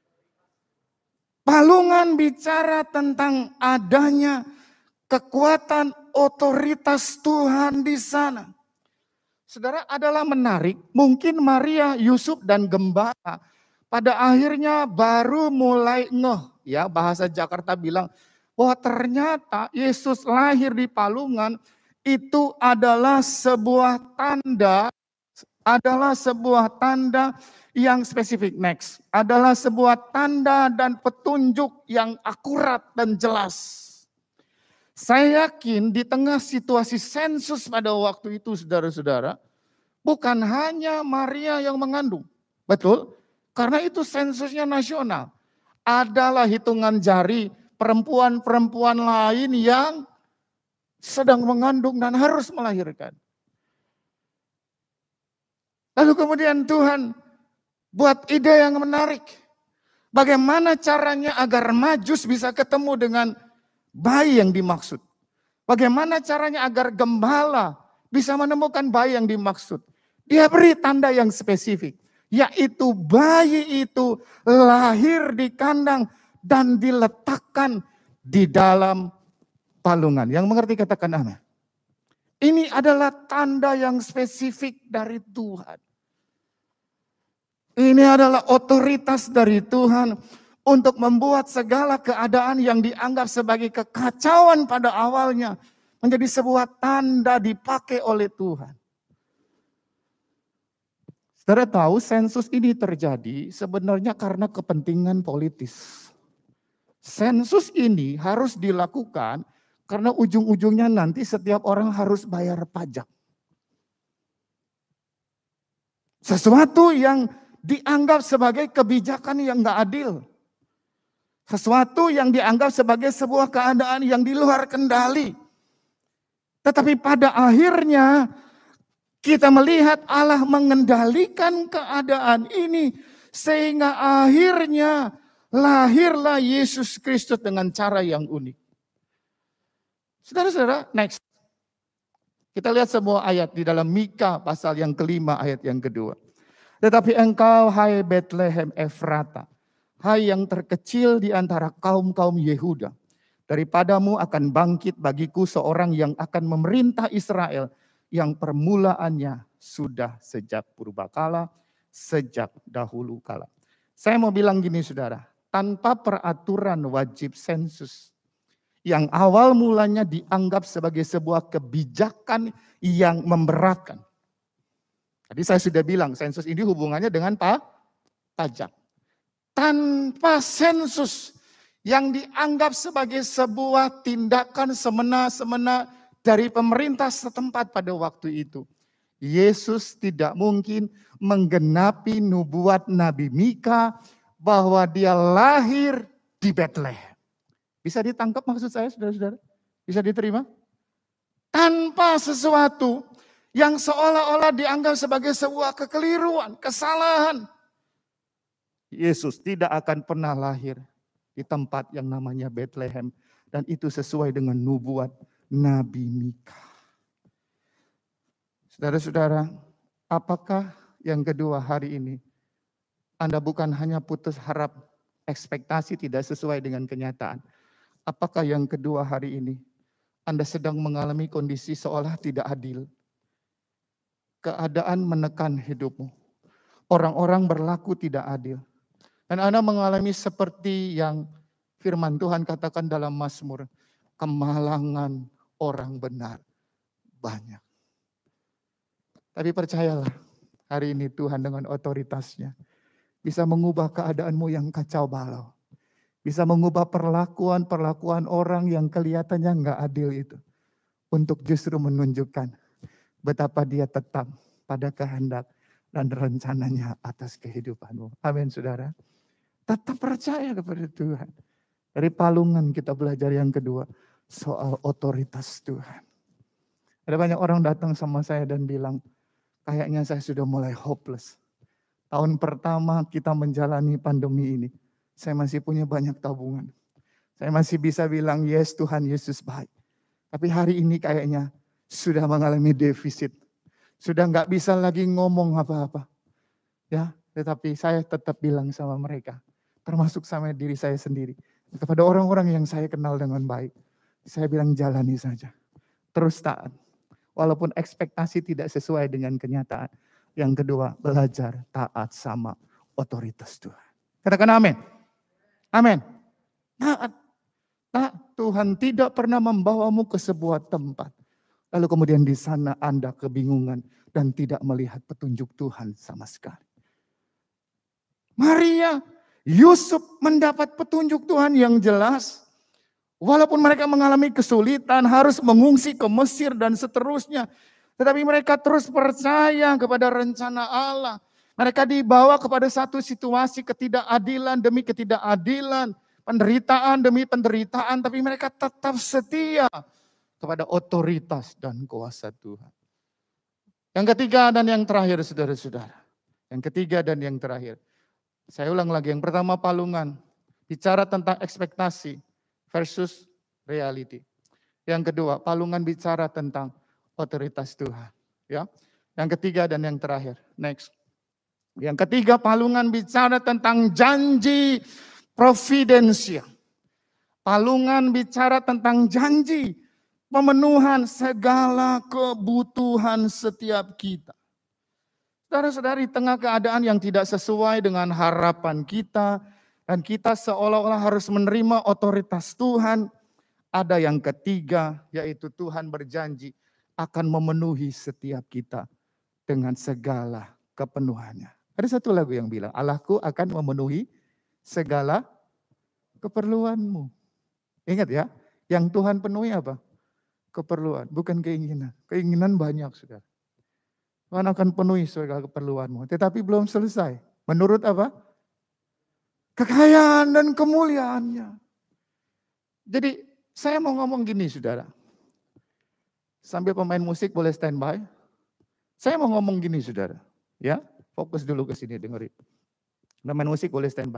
Palungan bicara tentang adanya kekuatan otoritas Tuhan di sana. Saudara, adalah menarik, mungkin Maria, Yusuf, dan gembala pada akhirnya baru mulai ngeh, ya bahasa Jakarta bilang, bahwa ternyata Yesus lahir di palungan itu adalah sebuah tanda, adalah sebuah tanda yang spesifik. Next, adalah sebuah tanda dan petunjuk yang akurat dan jelas. Saya yakin di tengah situasi sensus pada waktu itu, saudara-saudara, bukan hanya Maria yang mengandung. Betul? Karena itu sensusnya nasional. Adalah hitungan jari perempuan-perempuan lain yang sedang mengandung dan harus melahirkan. Lalu kemudian Tuhan buat ide yang menarik. Bagaimana caranya agar Majus bisa ketemu dengan bayi yang dimaksud. Bagaimana caranya agar gembala bisa menemukan bayi yang dimaksud. Dia beri tanda yang spesifik. Yaitu bayi itu lahir di kandang dan diletakkan di dalam palungan. Yang mengerti katakan amin. Ini adalah tanda yang spesifik dari Tuhan. Ini adalah otoritas dari Tuhan untuk membuat segala keadaan yang dianggap sebagai kekacauan pada awalnya menjadi sebuah tanda dipakai oleh Tuhan. Saudara tahu sensus ini terjadi sebenarnya karena kepentingan politis. Sensus ini harus dilakukan karena ujung-ujungnya nanti setiap orang harus bayar pajak. Sesuatu yang dianggap sebagai kebijakan yang gak adil. Sesuatu yang dianggap sebagai sebuah keadaan yang di luar kendali. Tetapi pada akhirnya kita melihat Allah mengendalikan keadaan ini. Sehingga akhirnya lahirlah Yesus Kristus dengan cara yang unik. Saudara-saudara, next. Kita lihat sebuah ayat di dalam Mika pasal yang kelima ayat yang kedua. Tetapi engkau hai Bethlehem Efrata, hai yang terkecil di antara kaum-kaum Yehuda. Daripadamu akan bangkit bagiku seorang yang akan memerintah Israel yang permulaannya sudah sejak purbakala, sejak dahulu kala. Saya mau bilang gini saudara, tanpa peraturan wajib sensus yang awal mulanya dianggap sebagai sebuah kebijakan yang memberatkan. Tadi saya sudah bilang sensus ini hubungannya dengan pa, pajak. Tanpa sensus yang dianggap sebagai sebuah tindakan semena-semena dari pemerintah setempat pada waktu itu. Yesus tidak mungkin menggenapi nubuat Nabi Mika bahwa dia lahir di Bethlehem. Bisa ditangkap maksud saya saudara-saudara? Bisa diterima? Tanpa sesuatu yang seolah-olah dianggap sebagai sebuah kekeliruan, kesalahan. Yesus tidak akan pernah lahir di tempat yang namanya Bethlehem. Dan itu sesuai dengan nubuat Nabi Mika. Saudara-saudara, apakah yang kedua hari ini Anda bukan hanya putus harap, ekspektasi tidak sesuai dengan kenyataan. Apakah yang kedua hari ini Anda sedang mengalami kondisi seolah tidak adil. Keadaan menekan hidupmu. Orang-orang berlaku tidak adil. Dan Anda mengalami seperti yang firman Tuhan katakan dalam Mazmur. Kemalangan orang benar banyak. Tapi percayalah, hari ini Tuhan dengan otoritasnya bisa mengubah keadaanmu yang kacau balau. Bisa mengubah perlakuan-perlakuan orang yang kelihatannya nggak adil itu. Untuk justru menunjukkan betapa dia tetap pada kehendak dan rencananya atas kehidupanmu. Amin saudara. Tetap percaya kepada Tuhan. Dari palungan kita belajar yang kedua. Soal otoritas Tuhan. Ada banyak orang datang sama saya dan bilang, kayaknya saya sudah mulai hopeless. Tahun pertama kita menjalani pandemi ini. Saya masih punya banyak tabungan. Saya masih bisa bilang, yes Tuhan Yesus baik. Tapi hari ini kayaknya sudah mengalami defisit. Sudah nggak bisa lagi ngomong apa-apa. Ya, tetapi saya tetap bilang sama mereka. Termasuk sama diri saya sendiri. Kepada orang-orang yang saya kenal dengan baik. Saya bilang jalani saja. Terus taat. Walaupun ekspektasi tidak sesuai dengan kenyataan. Yang kedua, belajar taat sama otoritas Tuhan. Katakan amin. Amin. Taat. Taat. Tuhan tidak pernah membawamu ke sebuah tempat. Lalu kemudian di sana Anda kebingungan dan tidak melihat petunjuk Tuhan sama sekali. Maria, Yusuf mendapat petunjuk Tuhan yang jelas. Walaupun mereka mengalami kesulitan, harus mengungsi ke Mesir dan seterusnya. Tetapi mereka terus percaya kepada rencana Allah. Mereka dibawa kepada satu situasi ketidakadilan demi ketidakadilan. Penderitaan demi penderitaan. Tapi mereka tetap setia kepada otoritas dan kuasa Tuhan. Yang ketiga dan yang terakhir saudara-saudara. Yang ketiga dan yang terakhir. Saya ulang lagi. Yang pertama palungan. Bicara tentang ekspektasi versus reality. Yang kedua palungan bicara tentang otoritas Tuhan. Ya. Yang ketiga dan yang terakhir. Next. Yang ketiga palungan bicara tentang janji providensial. Palungan bicara tentang janji pemenuhan segala kebutuhan setiap kita. Saudara-saudari, tengah keadaan yang tidak sesuai dengan harapan kita dan kita seolah-olah harus menerima otoritas Tuhan, ada yang ketiga yaitu Tuhan berjanji akan memenuhi setiap kita dengan segala kepenuhannya. Ada satu lagu yang bilang, Allahku akan memenuhi segala keperluanmu. Ingat ya, yang Tuhan penuhi apa? Keperluan, bukan keinginan. Keinginan banyak, saudara. Tuhan akan penuhi segala keperluanmu. Tetapi belum selesai. Menurut apa? Kekayaan dan kemuliaannya. Jadi saya mau ngomong gini, saudara. Sambil pemain musik boleh standby. Saya mau ngomong gini, saudara. Ya, fokus dulu ke sini, dengerin. Pemain musik boleh standby.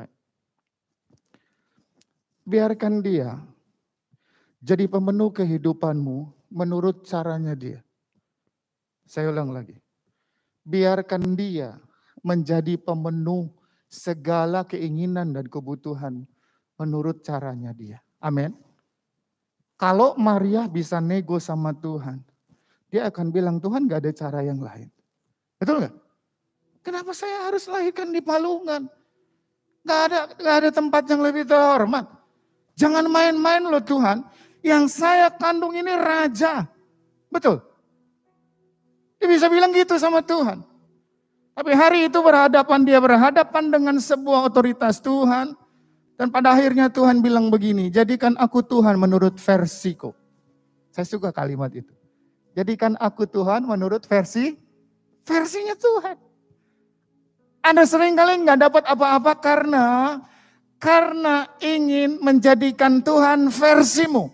Biarkan dia jadi pemenuh kehidupanmu menurut caranya dia. Saya ulang lagi. Biarkan dia menjadi pemenuh segala keinginan dan kebutuhan menurut caranya dia. Amin. Kalau Maria bisa nego sama Tuhan, dia akan bilang, Tuhan gak ada cara yang lain. Betul gak? Kenapa saya harus lahirkan di Palungan? Gak ada, gak ada tempat yang lebih terhormat. Jangan main-main loh Tuhan. Yang saya kandung ini raja. Betul. Dia bisa bilang gitu sama Tuhan. Tapi hari itu berhadapan, dia berhadapan dengan sebuah otoritas Tuhan. Dan pada akhirnya Tuhan bilang begini, jadikan aku Tuhan menurut versiku. Saya suka kalimat itu. Jadikan aku Tuhan menurut versi, versinya Tuhan. Anda seringkali nggak dapat apa-apa karena, karena ingin menjadikan Tuhan versimu.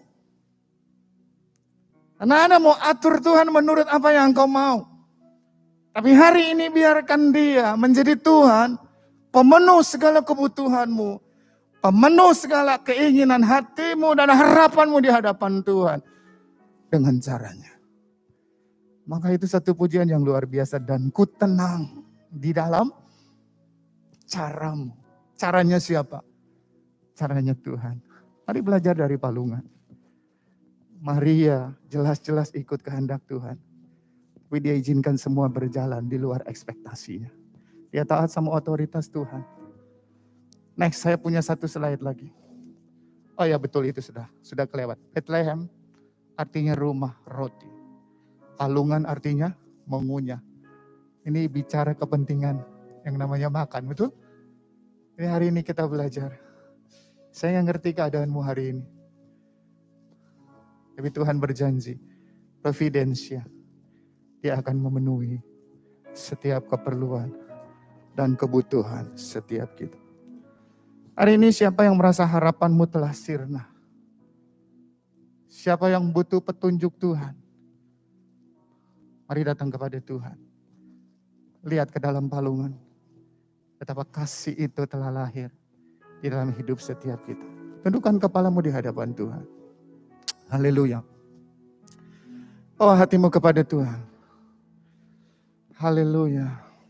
Karena Anda mau atur Tuhan menurut apa yang engkau mau. Tapi hari ini biarkan dia menjadi Tuhan, pemenuh segala kebutuhanmu, pemenuh segala keinginan hatimu dan harapanmu di hadapan Tuhan. Dengan caranya. Maka itu satu pujian yang luar biasa. Dan ku tenang di dalam caramu. Caranya siapa? Caranya Tuhan. Mari belajar dari Palungan. Maria jelas-jelas ikut kehendak Tuhan. Tapi dia izinkan semua berjalan di luar ekspektasinya. Dia taat sama otoritas Tuhan. Next, saya punya satu slide lagi. Oh ya betul itu sudah, sudah kelewat. Bethlehem artinya rumah roti. Palungan artinya mengunyah. Ini bicara kepentingan yang namanya makan, betul? Ini hari ini kita belajar. Saya nggak ngerti keadaanmu hari ini. Tapi Tuhan berjanji, providensia, dia akan memenuhi setiap keperluan dan kebutuhan setiap kita. Hari ini siapa yang merasa harapanmu telah sirna? Siapa yang butuh petunjuk Tuhan? Mari datang kepada Tuhan. Lihat ke dalam Palungan. Betapa kasih itu telah lahir di dalam hidup setiap kita. Tundukkan kepalamu di hadapan Tuhan. Haleluya. Oh hatimu kepada Tuhan. Haleluya.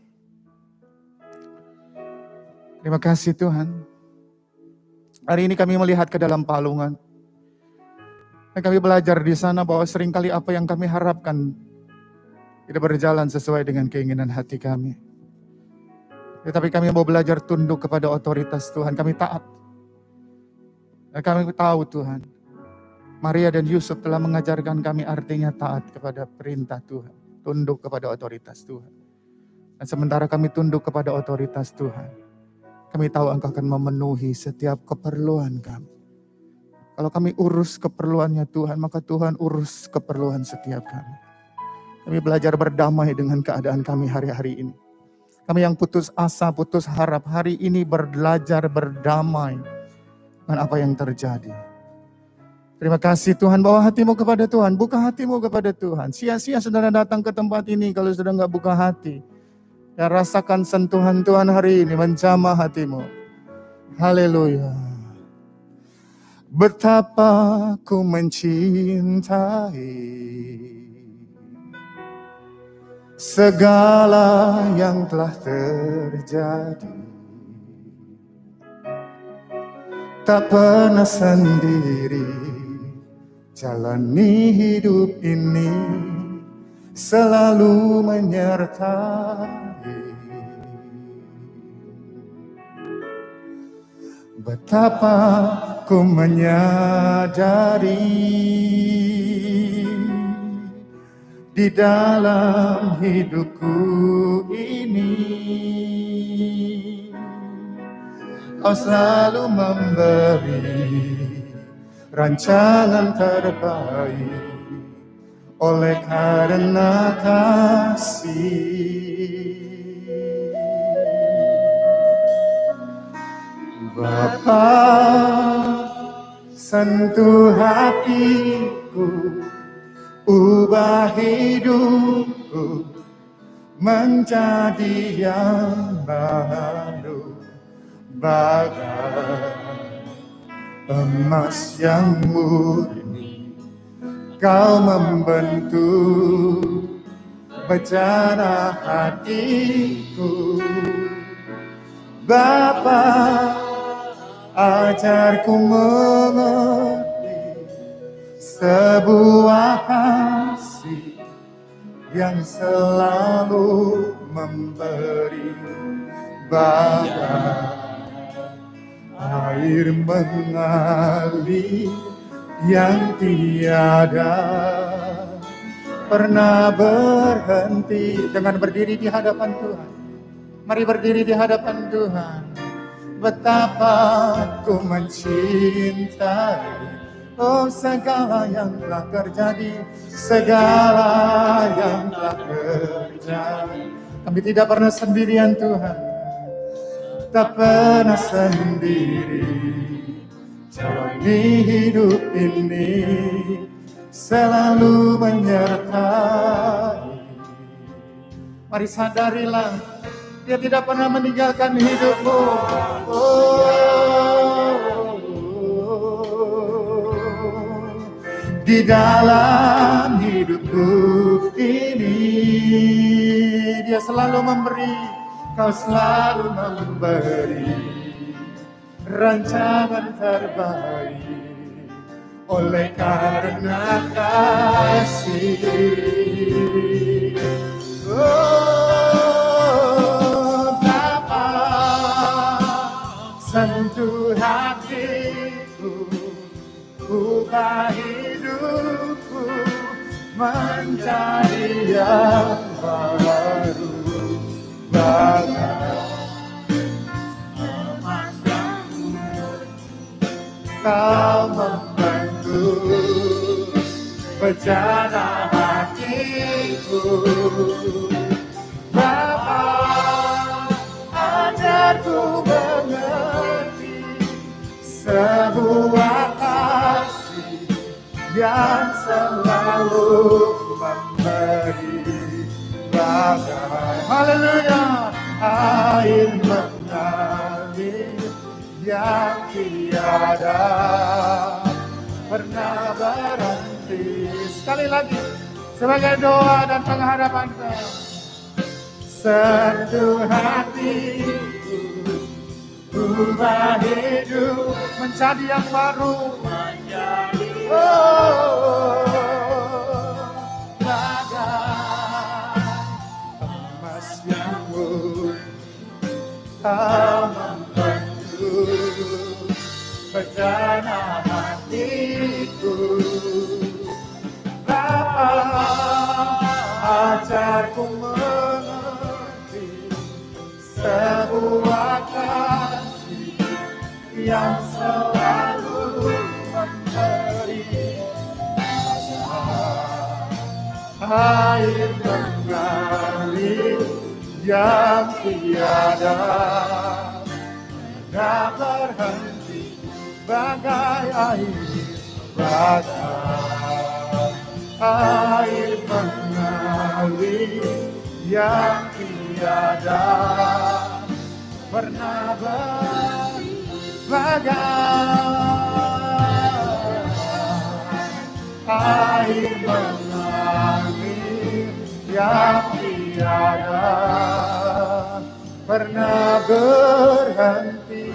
Terima kasih Tuhan. Hari ini kami melihat ke dalam Palungan. Dan kami belajar di sana bahwa seringkali apa yang kami harapkan tidak berjalan sesuai dengan keinginan hati kami. Tetapi kami mau belajar tunduk kepada otoritas Tuhan. Kami taat. Dan kami tahu Tuhan. Maria dan Yusuf telah mengajarkan kami artinya taat kepada perintah Tuhan. Tunduk kepada otoritas Tuhan. Dan sementara kami tunduk kepada otoritas Tuhan, kami tahu Engkau akan memenuhi setiap keperluan kami. Kalau kami urus keperluannya Tuhan, maka Tuhan urus keperluan setiap kami. Kami belajar berdamai dengan keadaan kami hari-hari ini. Kami yang putus asa, putus harap, hari ini belajar berdamai dengan apa yang terjadi. Terima kasih Tuhan, bawa hatimu kepada Tuhan, buka hatimu kepada Tuhan. Sia-sia saudara datang ke tempat ini kalau sudah nggak buka hati. Ya rasakan sentuhan Tuhan hari ini menjamah hatimu. Haleluya. Betapa ku mencintai segala yang telah terjadi. Tak pernah sendiri jalani hidup ini, selalu menyertai. Betapa ku menyadari di dalam hidupku ini Kau selalu memberi rancangan terbaik oleh karena kasih. Bapa, sentuh hatiku, ubah hidupku menjadi yang baru, bagai emas yang murni. Kau membentuk bejana hatiku. Bapa, ajarku mengerti sebuah kasih yang selalu memberi, bagai air mengalir yang tiada pernah berhenti. Dengan berdiri di hadapan Tuhan, mari berdiri di hadapan Tuhan. Betapa ku mencintai, oh segala yang telah terjadi, segala yang telah terjadi. Kami tidak pernah sendirian Tuhan, tak pernah sendiri. Jalani hidup ini selalu menyertai. Mari sadarilah, Dia tidak pernah meninggalkan hidupmu. Oh, oh, oh. Di dalam hidupku ini Dia selalu memberi, Kau selalu memberi rancangan terbaik oleh karena kasih. Oh, Bapa, sentuh hatiku, ubah hidupku menjadi yang baru, bagai emas yang murni. Kau membentuk bejana hatiku. Bapa, ajarku mengerti sebuah kasih yang selalu memberi, bagai haleluya air mengalir yang tiada pernah berhenti. Sekali lagi sebagai doa dan pengharapan kau. Sentuh hatiku, ubah hidup menjadi yang baru, menjadi oh, bagai emas yang murni. Kau membentuk bejana hatiku. Bapa, ajarku mengerti sebuah kasih yang selalu memberi, air mengalir yang tiada pernah berhenti, bagai air, bagai air mengalir yang tiada pernah berhenti, bagai air mengalir yang tiada pernah berhenti.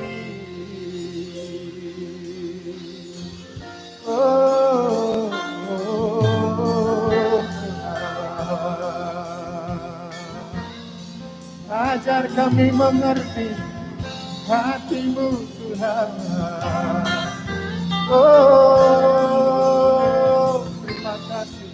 Oh, oh, ajar kami mengerti hatimu Tuhan. Oh, terima kasih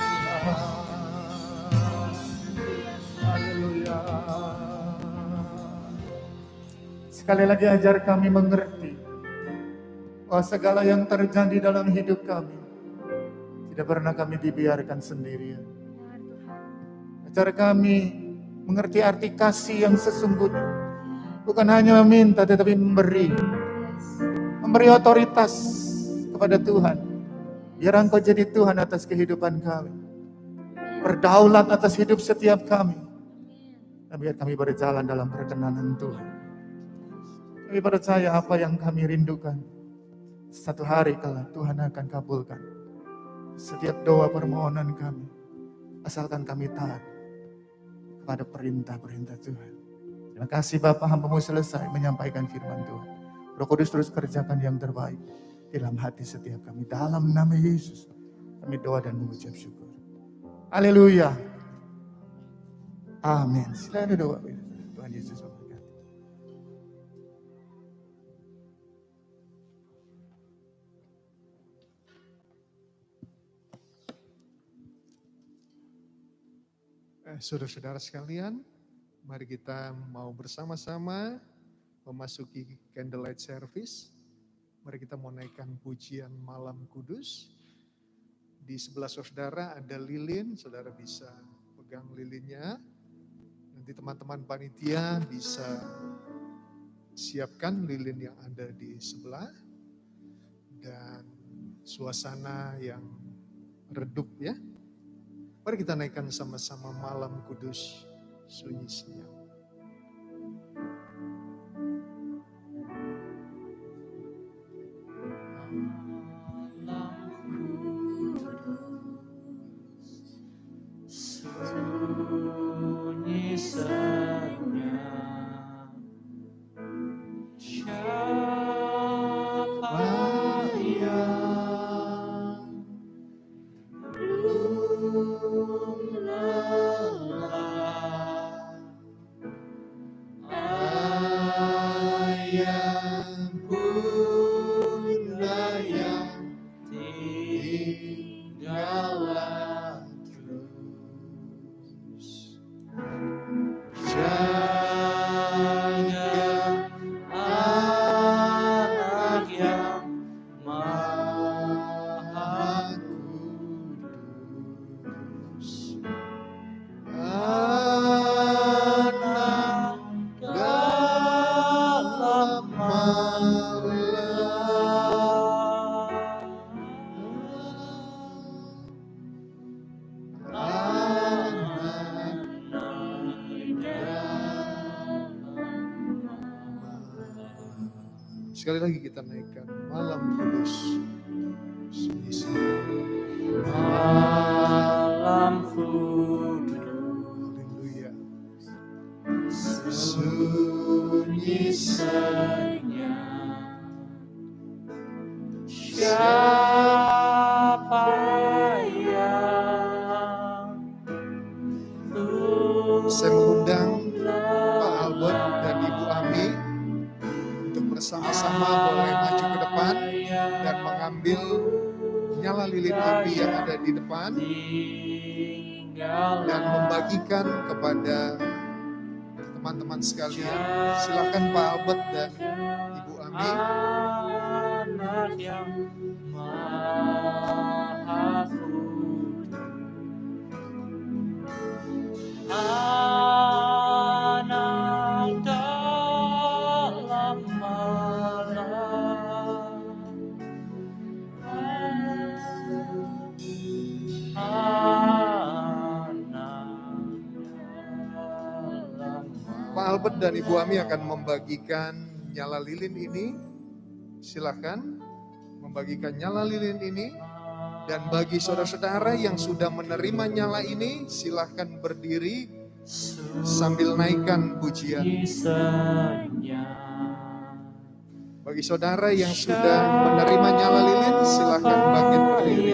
Tuhan. Haleluya. Sekali lagi ajar kami mengerti bahwa segala yang terjadi dalam hidup kami tidak pernah kami dibiarkan sendirian. Ajar kami mengerti arti kasih yang sesungguhnya. Bukan hanya meminta tetapi memberi. Memberi otoritas kepada Tuhan. Biar Engkau jadi Tuhan atas kehidupan kami. Berdaulat atas hidup setiap kami. Dan biar kami berjalan dalam perkenanan Tuhan. Kami percaya apa yang kami rindukan. Satu hari kelak Tuhan akan kabulkan setiap doa permohonan kami. Asalkan kami taat pada perintah-perintah Tuhan. Terima kasih Bapak, hamba-Mu selesai menyampaikan firman Tuhan. Roh Kudus terus kerjakan yang terbaik dalam hati setiap kami. Dalam nama Yesus kami doa dan mengucap syukur. Haleluya. Amin. Silakan doa. Tuhan Yesus memberkati. Eh, saudara-saudara sekalian, mari kita mau bersama-sama memasuki candlelight service. Mari kita mau naikkan pujian Malam Kudus. Di sebelah saudara ada lilin, saudara bisa pegang lilinnya. Nanti teman-teman panitia bisa siapkan lilin yang ada di sebelah. Dan suasana yang redup ya. Mari kita naikkan sama-sama Malam Kudus sunyi senyap. Sunyi senyap, siapa yang belum lelah, ayam bunda yang tinggallah terus. Jaga anak yang maha kudus. Anak dalam Sekali lagi kita naikkan Malam Kudus sunyi senyap. Malam Kudus, Haleluya. sunyi senyap, siapa yang Saya mengundang Pak Albert dan Ibu Ami untuk bersama-sama boleh maju ke depan dan mengambil nyala lilin api yang ada di depan dan membagikan kepada teman-teman sekalian. Silakan Pak Albert dan Ibu Ami. anak yang maha kudus, anak dalam malam, Pak Albert dan Ibu Ami akan membagikan nyala lilin ini. Silakan membagikan nyala lilin ini. Dan bagi saudara-saudara yang sudah menerima nyala ini, silakan berdiri sambil naikkan pujian. Bagi saudara yang sudah menerima nyala lilin, silakan bangkit berdiri.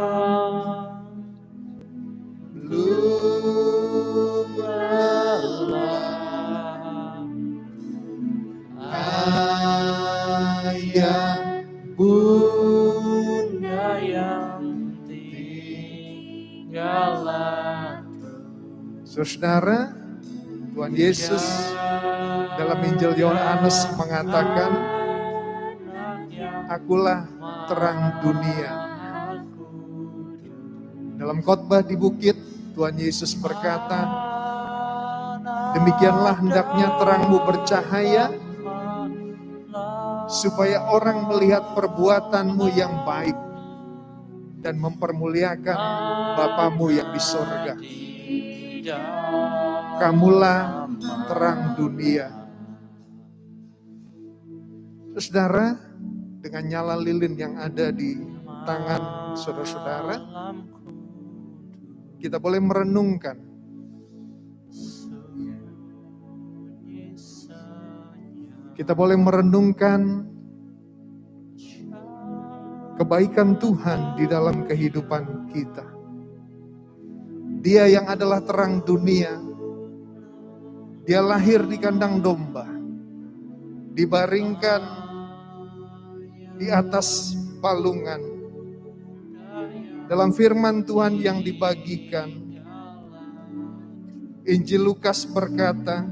Belum lelah, ayah bunda yang tinggallah. Saudara, Tuhan Yesus Dalam Injil Yohanes mengatakan, akulah terang dunia. Dalam khotbah di bukit, Tuhan Yesus berkata, demikianlah hendaknya terangmu bercahaya, supaya orang melihat perbuatanmu yang baik dan mempermuliakan Bapamu yang di sorga. Kamulah terang dunia. Saudara, dengan nyala lilin yang ada di tangan saudara-saudara, kita boleh merenungkan kita boleh merenungkan kebaikan Tuhan di dalam kehidupan kita. Dia yang adalah terang dunia, dia lahir di kandang domba, dibaringkan di atas palungan. Dalam firman Tuhan yang dibagikan, Injil Lukas berkata,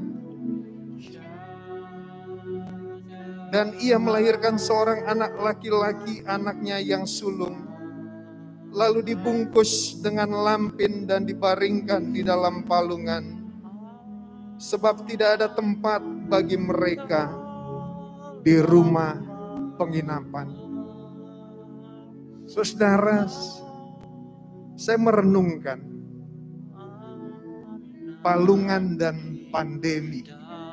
dan ia melahirkan seorang anak laki-laki, anaknya yang sulung, lalu dibungkus dengan lampin dan dibaringkan di dalam palungan, sebab tidak ada tempat bagi mereka di rumah penginapan. Saudara, saya merenungkan palungan dan pandemi.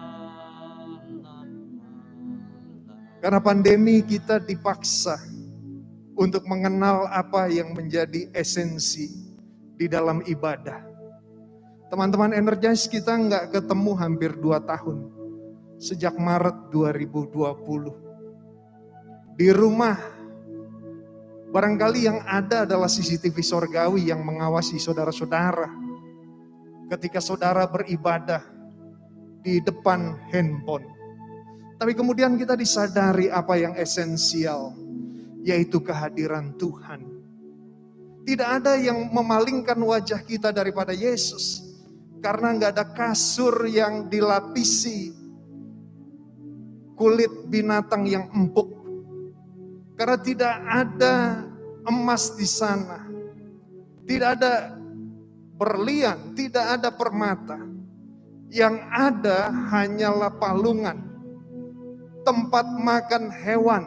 Karena pandemi kita dipaksa untuk mengenal apa yang menjadi esensi di dalam ibadah. Teman-teman Energize, kita nggak ketemu hampir dua tahun. Sejak Maret dua ribu dua puluh. Di rumah, barangkali yang ada adalah C C T V sorgawi yang mengawasi saudara-saudara. Ketika saudara beribadah di depan handphone. Tapi kemudian kita disadari apa yang esensial, yaitu kehadiran Tuhan. Tidak ada yang memalingkan wajah kita daripada Yesus. Karena nggak ada kasur yang dilapisi kulit binatang yang empuk. Karena tidak ada emas di sana. Tidak ada berlian, tidak ada permata. Yang ada hanyalah palungan. Tempat makan hewan.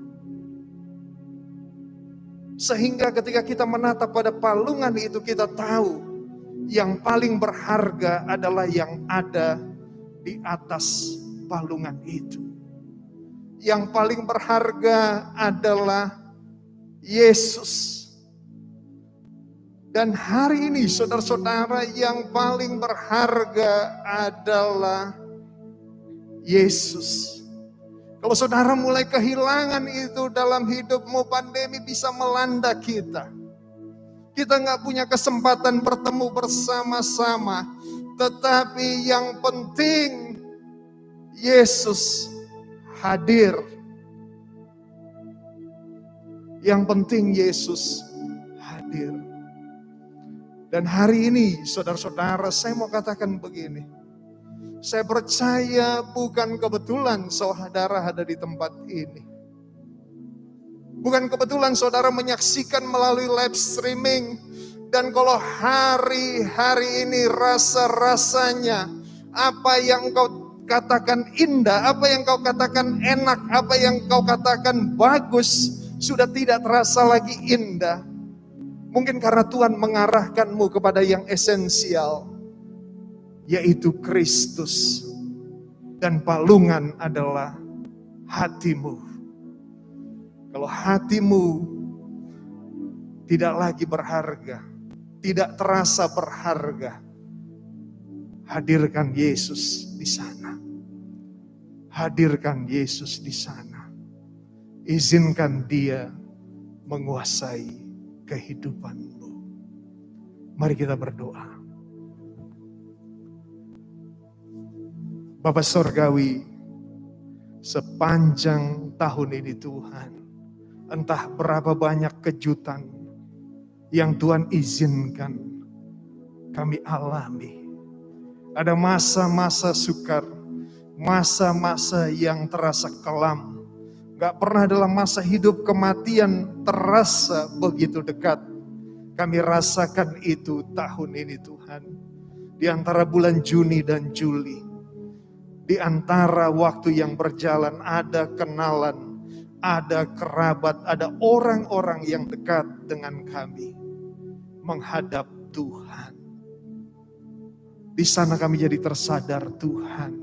Sehingga ketika kita menatap pada palungan itu, kita tahu yang paling berharga adalah yang ada di atas palungan itu. Yang paling berharga adalah Yesus. Dan hari ini saudara-saudara, yang paling berharga adalah Yesus. Kalau saudara mulai kehilangan itu dalam hidupmu, pandemi bisa melanda kita. Kita nggak punya kesempatan bertemu bersama-sama. Tetapi yang penting Yesus hadir. Yang penting Yesus hadir. Dan hari ini saudara-saudara, saya mau katakan begini. Saya percaya bukan kebetulan saudara ada di tempat ini. Bukan kebetulan saudara menyaksikan melalui live streaming. Dan kalau hari-hari ini rasa-rasanya apa yang kau katakan indah, apa yang kau katakan enak, apa yang kau katakan bagus, sudah tidak terasa lagi indah. Mungkin karena Tuhan mengarahkanmu kepada yang esensial, yaitu Kristus, dan palungan adalah hatimu. Kalau hatimu tidak lagi berharga, tidak terasa berharga, hadirkan Yesus di sana. Hadirkan Yesus di sana. Izinkan Dia menguasai kehidupanmu. Mari kita berdoa. Bapa Sorgawi, sepanjang tahun ini Tuhan, entah berapa banyak kejutan yang Tuhan izinkan kami alami. Ada masa-masa sukar, masa-masa yang terasa kelam. Gak pernah dalam masa hidup kematian terasa begitu dekat. Kami rasakan itu tahun ini Tuhan. Di antara bulan Juni dan Juli. Di antara waktu yang berjalan ada kenalan, ada kerabat, ada orang-orang yang dekat dengan kami. Menghadap Tuhan. Di sana kami jadi tersadar Tuhan.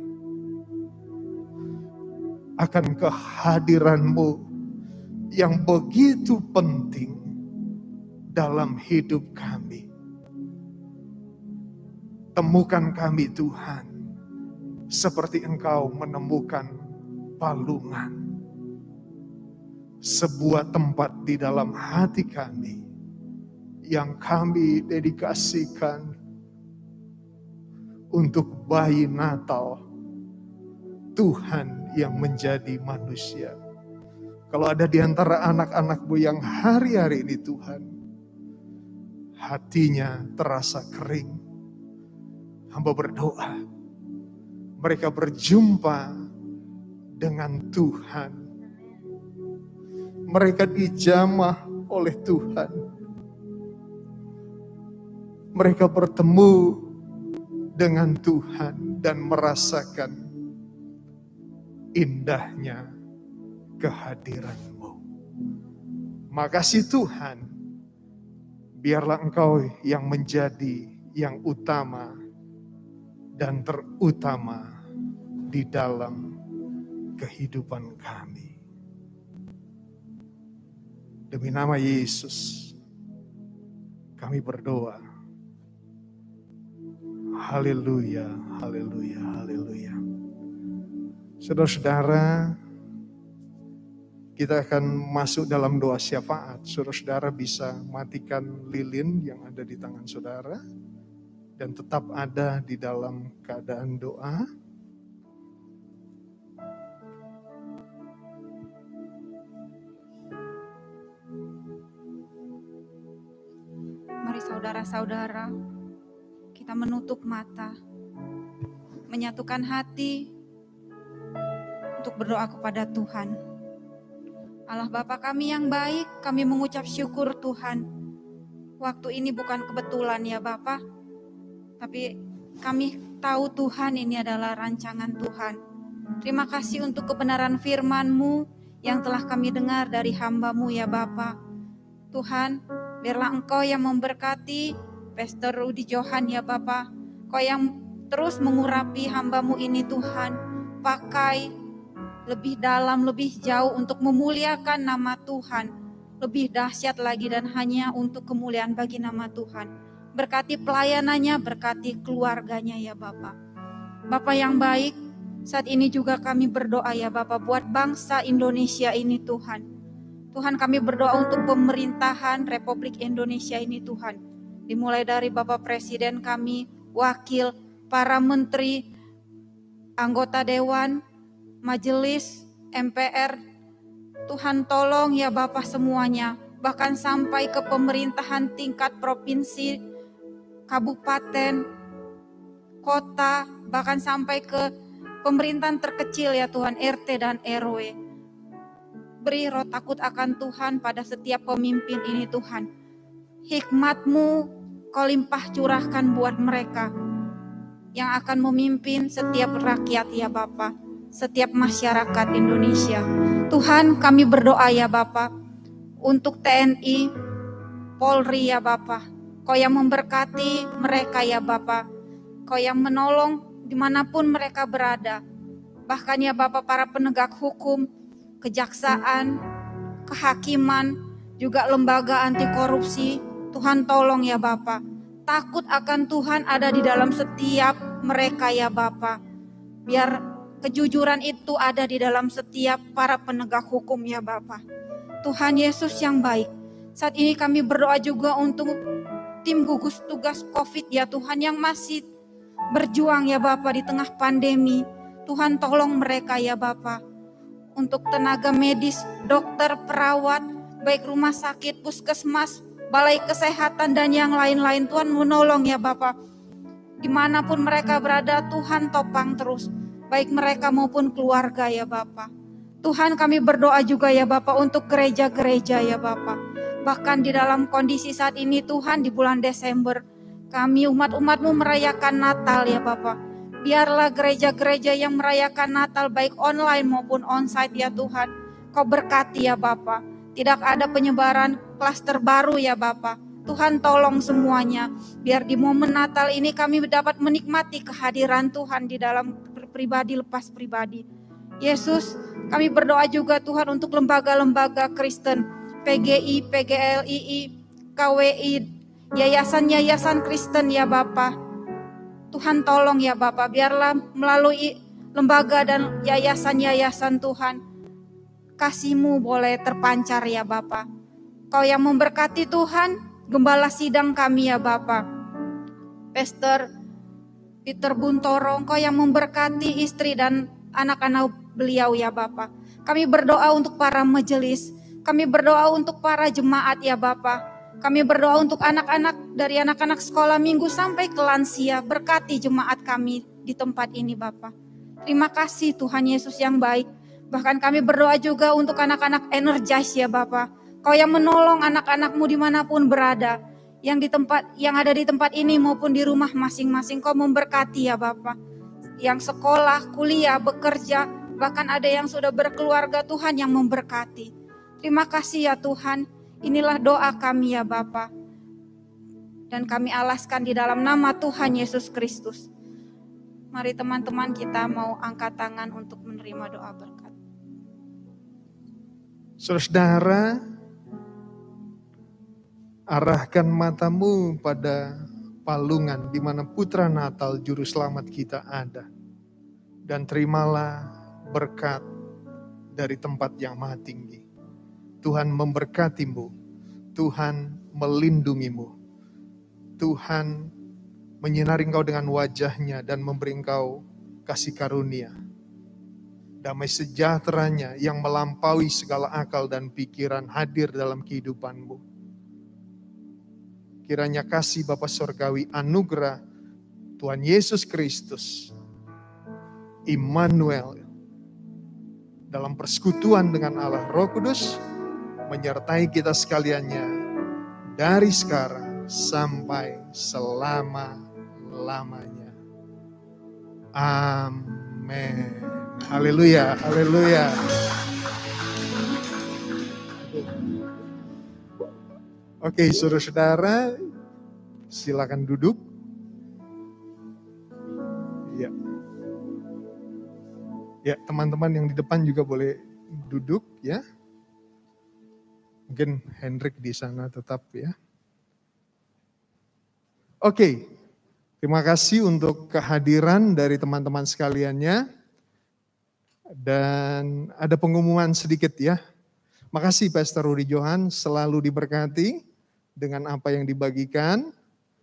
Akan kehadiran-Mu yang begitu penting dalam hidup kami. Temukan kami Tuhan, seperti Engkau menemukan palungan. Sebuah tempat di dalam hati kami, yang kami dedikasikan untuk bayi Natal, Tuhan yang menjadi manusia. Kalau ada di antara anak-anak-Mu yang hari-hari ini Tuhan, hatinya terasa kering, hamba berdoa, mereka berjumpa dengan Tuhan. Mereka dijamah oleh Tuhan. Mereka bertemu dengan Tuhan dan merasakan indahnya kehadiran-Mu. Makasih Tuhan, biarlah Engkau yang menjadi yang utama dan terutama di dalam kehidupan kami. Demi nama Yesus, kami berdoa. Haleluya, haleluya, haleluya. Saudara-saudara, kita akan masuk dalam doa syafaat. Saudara-saudara bisa matikan lilin yang ada di tangan saudara dan tetap ada di dalam keadaan doa. Mari saudara-saudara, kita menutup mata, menyatukan hati untuk berdoa kepada Tuhan. Allah Bapa kami yang baik, kami mengucap syukur Tuhan. Waktu ini bukan kebetulan ya Bapa, tapi kami tahu Tuhan ini adalah rancangan Tuhan. Terima kasih untuk kebenaran firman-Mu yang telah kami dengar dari hamba-Mu ya Bapa. Tuhan, biarlah Engkau yang memberkati Pastor Rudy Johan ya Bapa. Engkau yang terus mengurapi hamba-Mu ini Tuhan. Pakai lebih dalam, lebih jauh untuk memuliakan nama Tuhan. Lebih dahsyat lagi dan hanya untuk kemuliaan bagi nama Tuhan. Berkati pelayanannya, berkati keluarganya ya Bapa. Bapa yang baik, saat ini juga kami berdoa ya Bapa buat bangsa Indonesia ini Tuhan. Tuhan kami berdoa untuk pemerintahan Republik Indonesia ini Tuhan. Dimulai dari Bapak Presiden kami, wakil, para menteri, anggota dewan, majelis, M P R, Tuhan tolong ya Bapak semuanya, bahkan sampai ke pemerintahan tingkat provinsi, kabupaten, kota, bahkan sampai ke pemerintahan terkecil ya Tuhan, R T dan R W. Beri roh takut akan Tuhan pada setiap pemimpin ini Tuhan. Hikmat-Mu Kau limpah curahkan buat mereka yang akan memimpin setiap rakyat ya Bapa, setiap masyarakat Indonesia. Tuhan kami berdoa ya Bapa untuk T N I, Polri ya Bapa. Kau yang memberkati mereka ya Bapa. Kau yang menolong dimanapun mereka berada. Bahkan ya Bapa para penegak hukum, kejaksaan, kehakiman, juga lembaga anti korupsi. Tuhan tolong ya Bapa. Takut akan Tuhan ada di dalam setiap mereka ya Bapa. Biar kejujuran itu ada di dalam setiap para penegak hukum ya Bapa. Tuhan Yesus yang baik. Saat ini kami berdoa juga untuk tim gugus tugas COVID ya Tuhan yang masih berjuang ya Bapa di tengah pandemi. Tuhan tolong mereka ya Bapa. Untuk tenaga medis, dokter, perawat, baik rumah sakit, puskesmas, balai kesehatan dan yang lain-lain. Tuhan menolong ya Bapa. Dimanapun mereka berada Tuhan topang terus. baik mereka maupun keluarga ya Bapa. Tuhan, kami berdoa juga ya Bapa untuk gereja-gereja ya Bapa. Bahkan di dalam kondisi saat ini Tuhan, di bulan Desember, kami umat-umat-Mu merayakan Natal ya Bapa. Biarlah gereja-gereja yang merayakan Natal baik online maupun onsite ya Tuhan, Kau berkati ya Bapa. Tidak ada penyebaran klaster baru ya Bapa. Tuhan tolong semuanya, biar di momen Natal ini kami dapat menikmati kehadiran Tuhan di dalam pribadi lepas pribadi. Yesus, kami berdoa juga Tuhan untuk lembaga-lembaga Kristen, P G I, P G L I I, K W I, yayasan-yayasan Kristen ya Bapa. Tuhan tolong ya Bapa, biarlah melalui lembaga dan yayasan-yayasan Tuhan, kasih-Mu boleh terpancar ya Bapa. Kau yang memberkati Tuhan, gembala sidang kami ya Bapa. Pastor Peter Buntoro, Kau yang memberkati istri dan anak-anak beliau ya Bapa. Kami berdoa untuk para majelis, kami berdoa untuk para jemaat ya Bapa. Kami berdoa untuk anak-anak dari anak-anak sekolah minggu sampai ke lansia. Berkati jemaat kami di tempat ini Bapa. Terima kasih Tuhan Yesus yang baik. Bahkan kami berdoa juga untuk anak-anak Energize ya Bapa. Kau yang menolong anak-anak-Mu dimanapun berada. Yang di tempat yang ada di tempat ini maupun di rumah masing-masing. Kau memberkati ya Bapa. Yang sekolah, kuliah, bekerja. Bahkan ada yang sudah berkeluarga, Tuhan yang memberkati. Terima kasih ya Tuhan. Inilah doa kami ya Bapa. Dan kami alaskan di dalam nama Tuhan Yesus Kristus. Mari teman-teman kita mau angkat tangan untuk menerima doa berkat. Saudara, arahkan matamu pada palungan di mana Putra Natal Juru Selamat kita ada. Dan terimalah berkat dari tempat yang maha tinggi. Tuhan memberkatimu, Tuhan melindungimu, Tuhan menyinari engkau dengan wajahnya dan memberi engkau kasih karunia. Damai sejahteranya yang melampaui segala akal dan pikiran hadir dalam kehidupanmu. Kiranya kasih Bapa Surgawi, anugerah Tuhan Yesus Kristus, Immanuel, dalam persekutuan dengan Allah Roh Kudus, menyertai kita sekaliannya dari sekarang sampai selama-lamanya. Amin. Haleluya, haleluya. Oke, saudara-saudara, silakan duduk. Ya. Ya, teman-teman yang di depan juga boleh duduk ya. Mungkin Hendrik di sana tetap ya. Oke, terima kasih untuk kehadiran dari teman-teman sekaliannya. Dan ada pengumuman sedikit ya. Makasih Pastor Rudy Johan, selalu diberkati dengan apa yang dibagikan.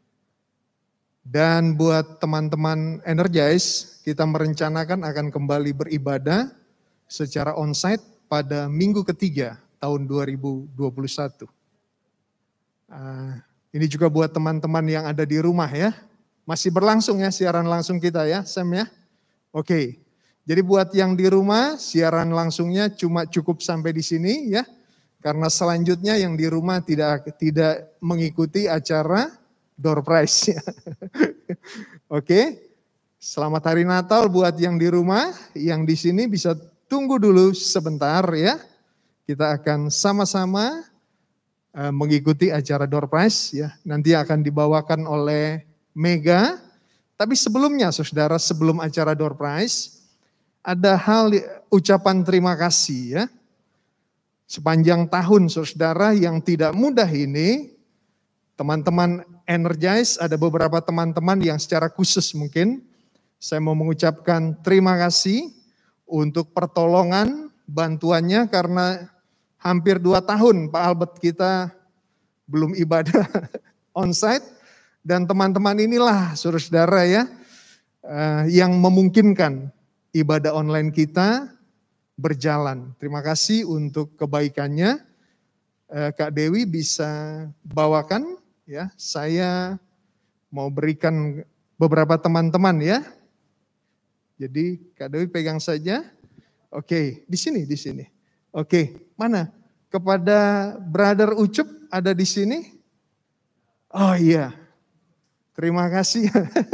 Dan buat teman-teman Energize, kita merencanakan akan kembali beribadah secara onsite pada minggu ketiga tahun dua ribu dua puluh satu. Uh, ini juga buat teman-teman yang ada di rumah ya. Masih berlangsung ya siaran langsung kita ya, Sam ya. Oke, jadi buat yang di rumah siaran langsungnya cuma cukup sampai di sini ya. Karena selanjutnya yang di rumah tidak tidak mengikuti acara door prize ya. Oke, selamat hari Natal buat yang di rumah, yang di sini bisa tunggu dulu sebentar ya. Kita akan sama-sama uh, mengikuti acara door prize ya. Nanti akan dibawakan oleh Mega. Tapi sebelumnya saudara, sebelum acara door prize, ada hal ucapan terima kasih ya. Sepanjang tahun saudara yang tidak mudah ini, teman-teman Energize, ada beberapa teman-teman yang secara khusus mungkin, saya mau mengucapkan terima kasih untuk pertolongan, bantuannya karena hampir dua tahun Pak Albert kita belum ibadah onsite. Dan teman-teman inilah saudara-saudara ya, yang memungkinkan ibadah online kita berjalan. Terima kasih untuk kebaikannya. Kak Dewi bisa bawakan ya, saya mau berikan beberapa teman-teman ya, Jadi Kak Dewi pegang saja. Oke, di sini, di sini. Oke, mana? Kepada Brother Ucup ada di sini. Oh iya, terima kasih.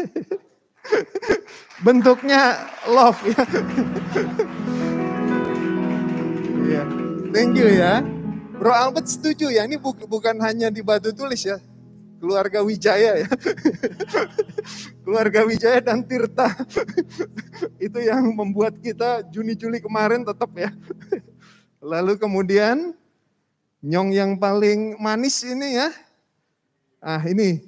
Bentuknya love ya. Iya, thank you ya. Bro Albert setuju ya, ini bu- bukan hanya di batu tulis ya. Keluarga Wijaya ya. Keluarga Wijaya dan Tirta. Itu yang membuat kita Juni-Juli kemarin tetap ya. Lalu kemudian Nyong yang paling manis ini ya. Ah ini.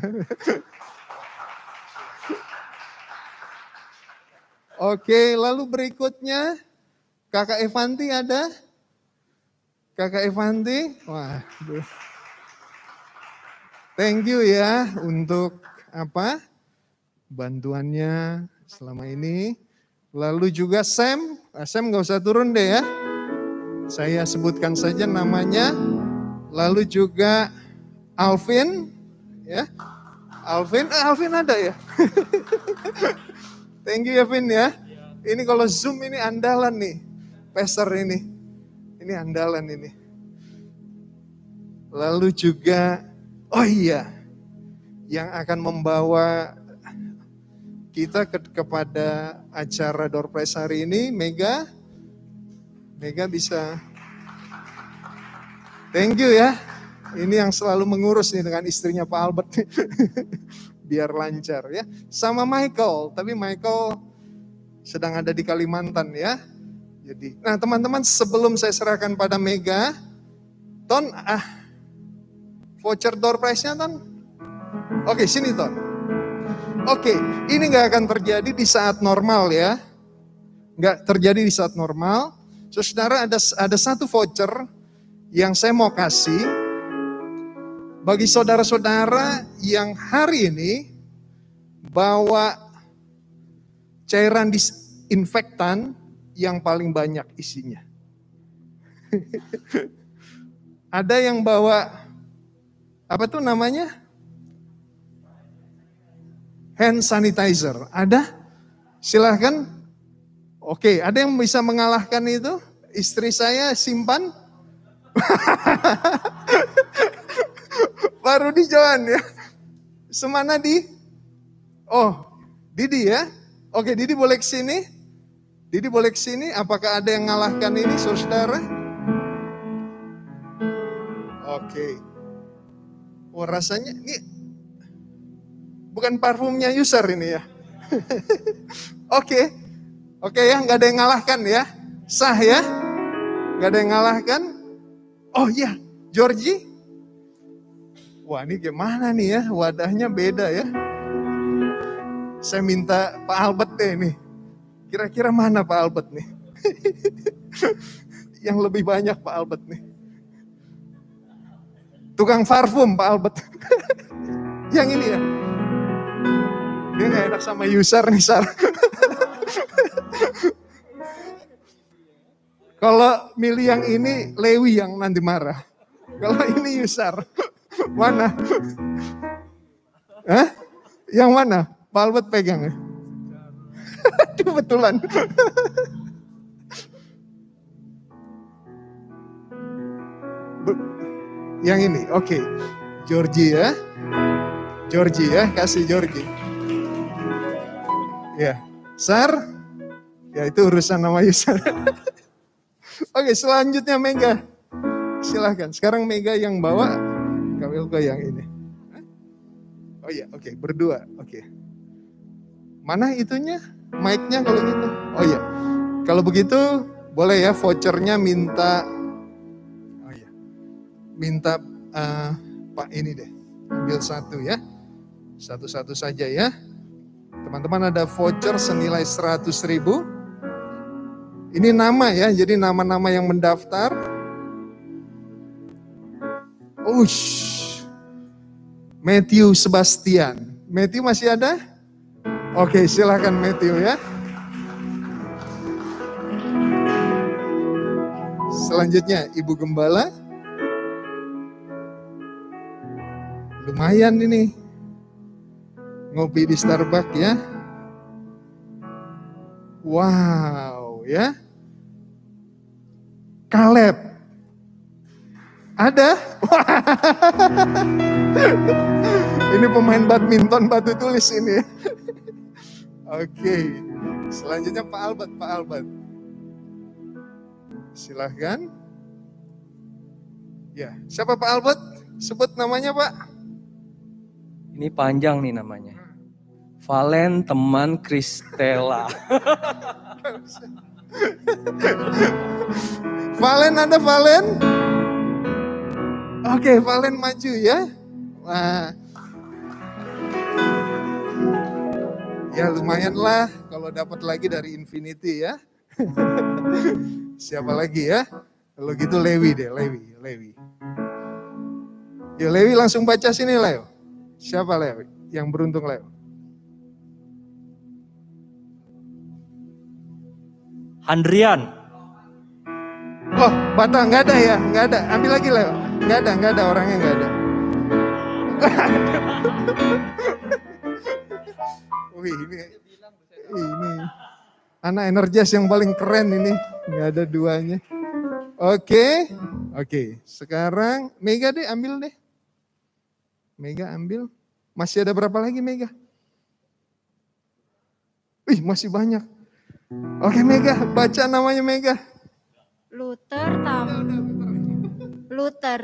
Oke, lalu berikutnya Kakak Evanti ada? Kakak Evanti? Wah. Thank you ya untuk apa? Bantuannya selama ini. Lalu juga Sam, Sam nggak usah turun deh ya. Saya sebutkan saja namanya. Lalu juga Alvin, ya. Alvin, eh, Alvin ada ya. Thank you Alvin ya. Ini kalau Zoom ini andalan nih, Pastor ini. Ini andalan ini. Lalu juga, oh iya, yang akan membawa kita ke, kepada acara Door Prize hari ini, Mega. Mega bisa. Thank you ya. Ini yang selalu mengurus nih dengan istrinya Pak Albert. Biar lancar ya. Sama Michael, tapi Michael sedang ada di Kalimantan ya. Jadi, nah teman-teman sebelum saya serahkan pada Mega, Ton, ah, voucher Door Prize-nya Ton. Oke, sini Ton. Oke, ini nggak akan terjadi di saat normal ya. Nggak terjadi di saat normal. So, saudara ada ada satu voucher yang saya mau kasih bagi saudara-saudara yang hari ini bawa cairan disinfektan yang paling banyak isinya. Ada yang bawa apa tuh namanya? Hand sanitizer. Ada? Silahkan. Oke, ada yang bisa mengalahkan itu? Istri saya simpan. Baru di Johan ya. Semana di? Oh, Didi ya. Oke, Didi boleh ke sini. Didi boleh ke sini. Apakah ada yang mengalahkan ini, saudara? Oke. Oh, rasanya ini bukan parfumnya user ini ya. Oke. Oke ya, nggak ada yang ngalahkan ya. Sah ya. Nggak ada yang ngalahkan. Oh iya, Georgie. Wah ini gimana nih ya, wadahnya beda ya. Saya minta Pak Albert deh nih. Kira-kira mana Pak Albert nih? Yang lebih banyak Pak Albert nih. Tukang parfum Pak Albert. Yang ini ya. Dia gak enak sama user nih, Sar. Kalau milih yang ini, Lewi yang nanti marah. Kalau ini user. Mana? Hah? Yang mana? Pak Albert pegang ya? Kebetulan. Yang ini, oke. Okay. Georgie ya. Georgie ya, kasih Georgie. Ya, Sar. Ya itu urusan nama user. Oke, selanjutnya Mega. Silahkan. Sekarang Mega yang bawa, Kak Wilko yang ini. Oh iya, oke, okay. Berdua. Oke. Okay. Mana itunya? Mic-nya kalau gitu. Oh iya. Kalau begitu, boleh ya vouchernya minta. Oh iya. Minta uh, Pak ini deh. Ambil satu ya. Satu-satu saja ya. Teman-teman ada voucher senilai seratus ribu. Ini nama ya, jadi nama-nama yang mendaftar. Ush. Matthew Sebastian. Matthew masih ada? Oke, silakan Matthew ya. Selanjutnya Ibu Gembala. Lumayan ini. Ngopi di Starbucks ya. Wow, ya. Kaleb. Ada? Ini pemain badminton batu tulis ini. Oke. Selanjutnya Pak Albert, Pak Albert. Silahkan. Ya, siapa Pak Albert? Sebut namanya Pak. Ini panjang nih namanya. Valen teman Kristela. Valen, ada Valen? Oke, Valen maju ya. Wah. Ya lumayan lah kalau dapat lagi dari Infinity ya. Siapa lagi ya? Kalau gitu Lewi deh, Lewi, Lewi. Ya Lewi langsung baca sini Leo. Siapa Lewi? Yang beruntung Leo. Handrian. Oh, Bata nggak ada ya? Nggak ada. Ambil lagi Leo. Nggak ada, nggak ada orangnya nggak ada. Wih ini, ini anak Energis yang paling keren ini. Nggak ada duanya. Oke, oke. Sekarang Mega deh, ambil deh. Mega ambil. Masih ada berapa lagi Mega? Ih masih banyak. Oke Mega, baca namanya Mega. Luther Tam. Luther.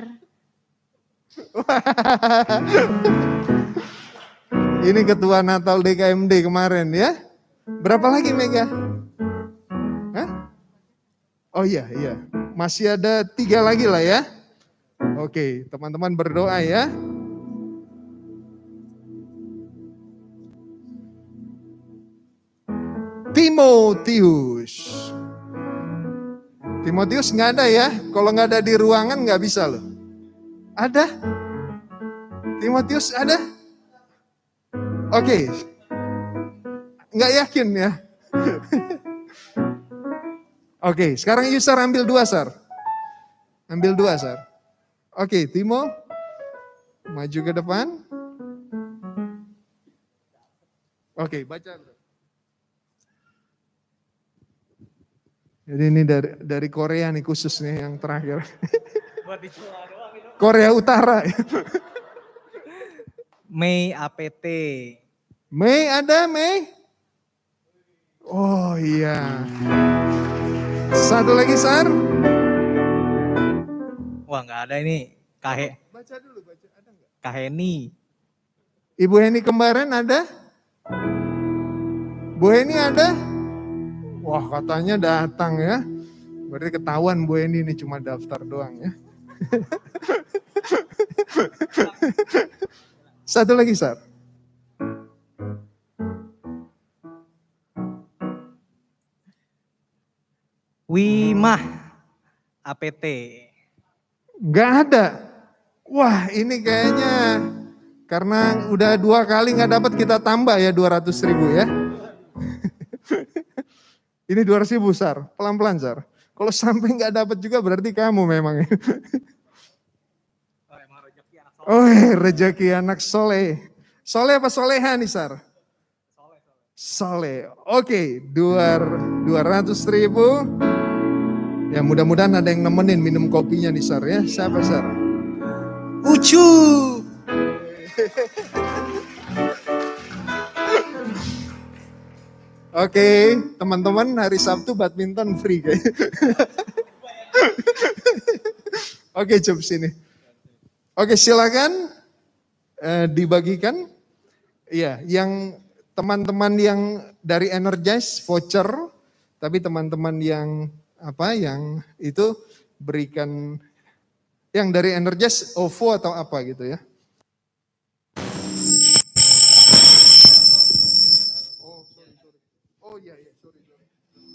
Ini ketua Natal D K M D kemarin ya. Berapa lagi Mega? Hah? Oh iya, iya. Masih ada tiga lagi lah ya. Oke, teman-teman berdoa ya. Timotius. Timotius nggak ada ya. Kalau nggak ada di ruangan nggak bisa loh. Ada? Timotius ada? Oke. Nggak yakin ya. Oke, sekarang yuk Sar ambil dua Sar. Ambil dua Sar. Oke, Timo. Maju ke depan. Oke, baca. Jadi ini dari dari Korea nih khususnya yang terakhir. Korea Utara. Mei A P T. Mei ada Mei? Oh iya. Satu lagi Sar. Wah nggak ada ini. Kahe. Baca dulu, baca ada nggak? Kaheni. Ibu Heni kembaran ada? Bu Heni ada? Wah katanya datang ya. Berarti ketahuan Bu Heni ini cuma daftar doang ya. Satu lagi Sar. Wimah A P T. Nggak ada. Wah ini kayaknya karena udah dua kali nggak dapat kita tambah ya dua ratus ribu ya. Ini dua ratus ribu Sar, pelan-pelan Sar. Kalau sampai nggak dapat juga berarti kamu memang. Oh rezeki anak soleh. Soleh apa soleha nih Sar? Soleh. Oke, dua ratus ribu. Ya mudah-mudahan ada yang nemenin minum kopinya nih Sar ya. Siapa Sar? Ucu. Oke, teman-teman hari Sabtu badminton free kayaknya. Oke, coba sini. Oke, silakan eh, dibagikan. Iya, yang teman-teman yang dari Energize voucher, tapi teman-teman yang apa yang itu berikan yang dari Energize O V O atau apa gitu ya. Oh iya, iya, sorry, sorry.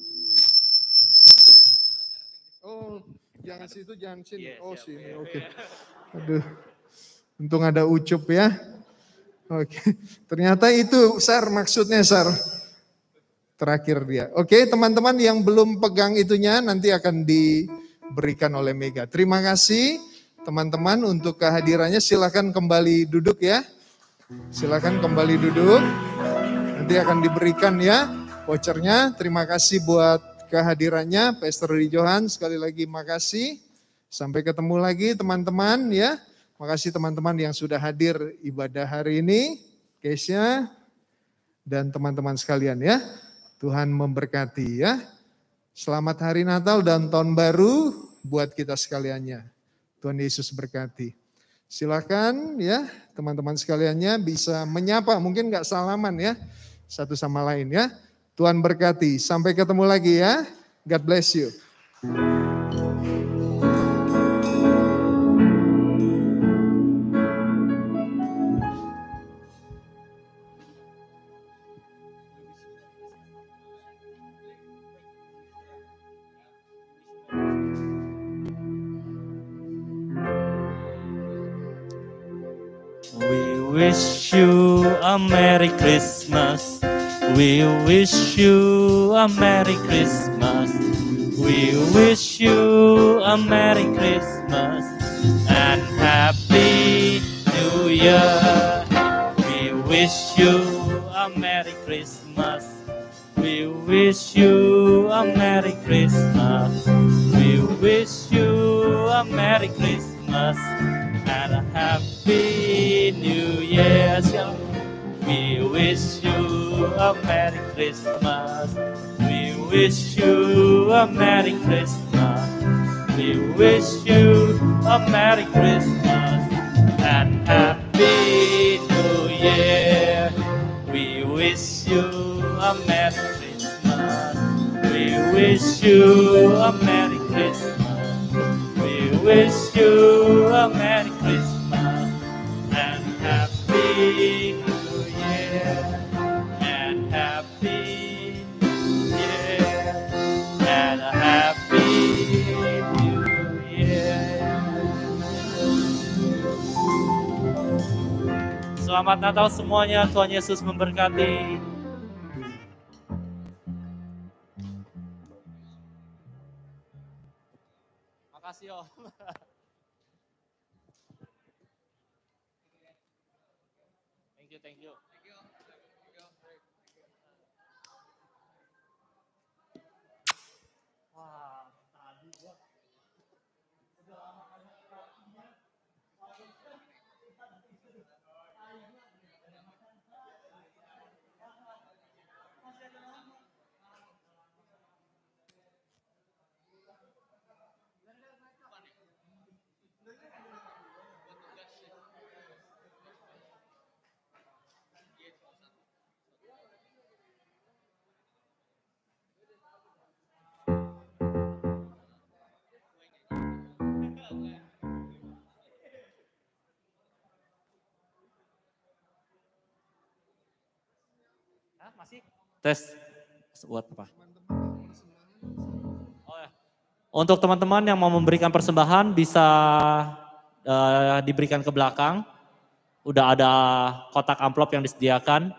Oh, jangan situ, jangan sini. Oh sini, oke. Aduh, untung ada Ucup ya. Oke, ternyata itu Sar maksudnya Sar. Terakhir dia. Oke, teman-teman yang belum pegang itunya nanti akan diberikan oleh Mega. Terima kasih teman-teman untuk kehadirannya. Silakan kembali duduk ya. Silakan kembali duduk. Nanti akan diberikan ya. vouchernya. Terima kasih buat kehadirannya Pastor Rudy Johan. Sekali lagi makasih. Sampai ketemu lagi teman-teman ya. Makasih teman-teman yang sudah hadir ibadah hari ini. Keisha dan teman-teman sekalian ya. Tuhan memberkati ya. Selamat hari Natal dan Tahun Baru buat kita sekaliannya. Tuhan Yesus berkati. Silakan ya teman-teman sekaliannya bisa menyapa. Mungkin gak salaman ya. Satu sama lain ya. Tuhan berkati. Sampai ketemu lagi ya. God bless you. We wish you a Merry Christmas. We wish you a Merry Christmas. We wish you a Merry Christmas and Happy New Year. We wish you a Merry Christmas. We wish you a Merry Christmas. We wish you a Merry Christmas and a Happy New Year. We wish you a Merry Christmas. We wish you a Merry Christmas. We wish you a Merry Christmas and Happy New Year. We wish you a Merry Christmas. We wish you a Merry Christmas. We wish you a Merry Christmas and Happy New Year. And Happy New Year. And a Happy New Year. Selamat Natal semuanya, Tuhan Yesus memberkati. Makasih Om. Thank you, thank you. Wah, tadi gua udah lama kagak pelatihnya. Hah, masih? Tes. Buat apa? Oh ya. Untuk teman-teman yang mau memberikan persembahan bisa uh, diberikan ke belakang. Udah ada kotak amplop yang disediakan.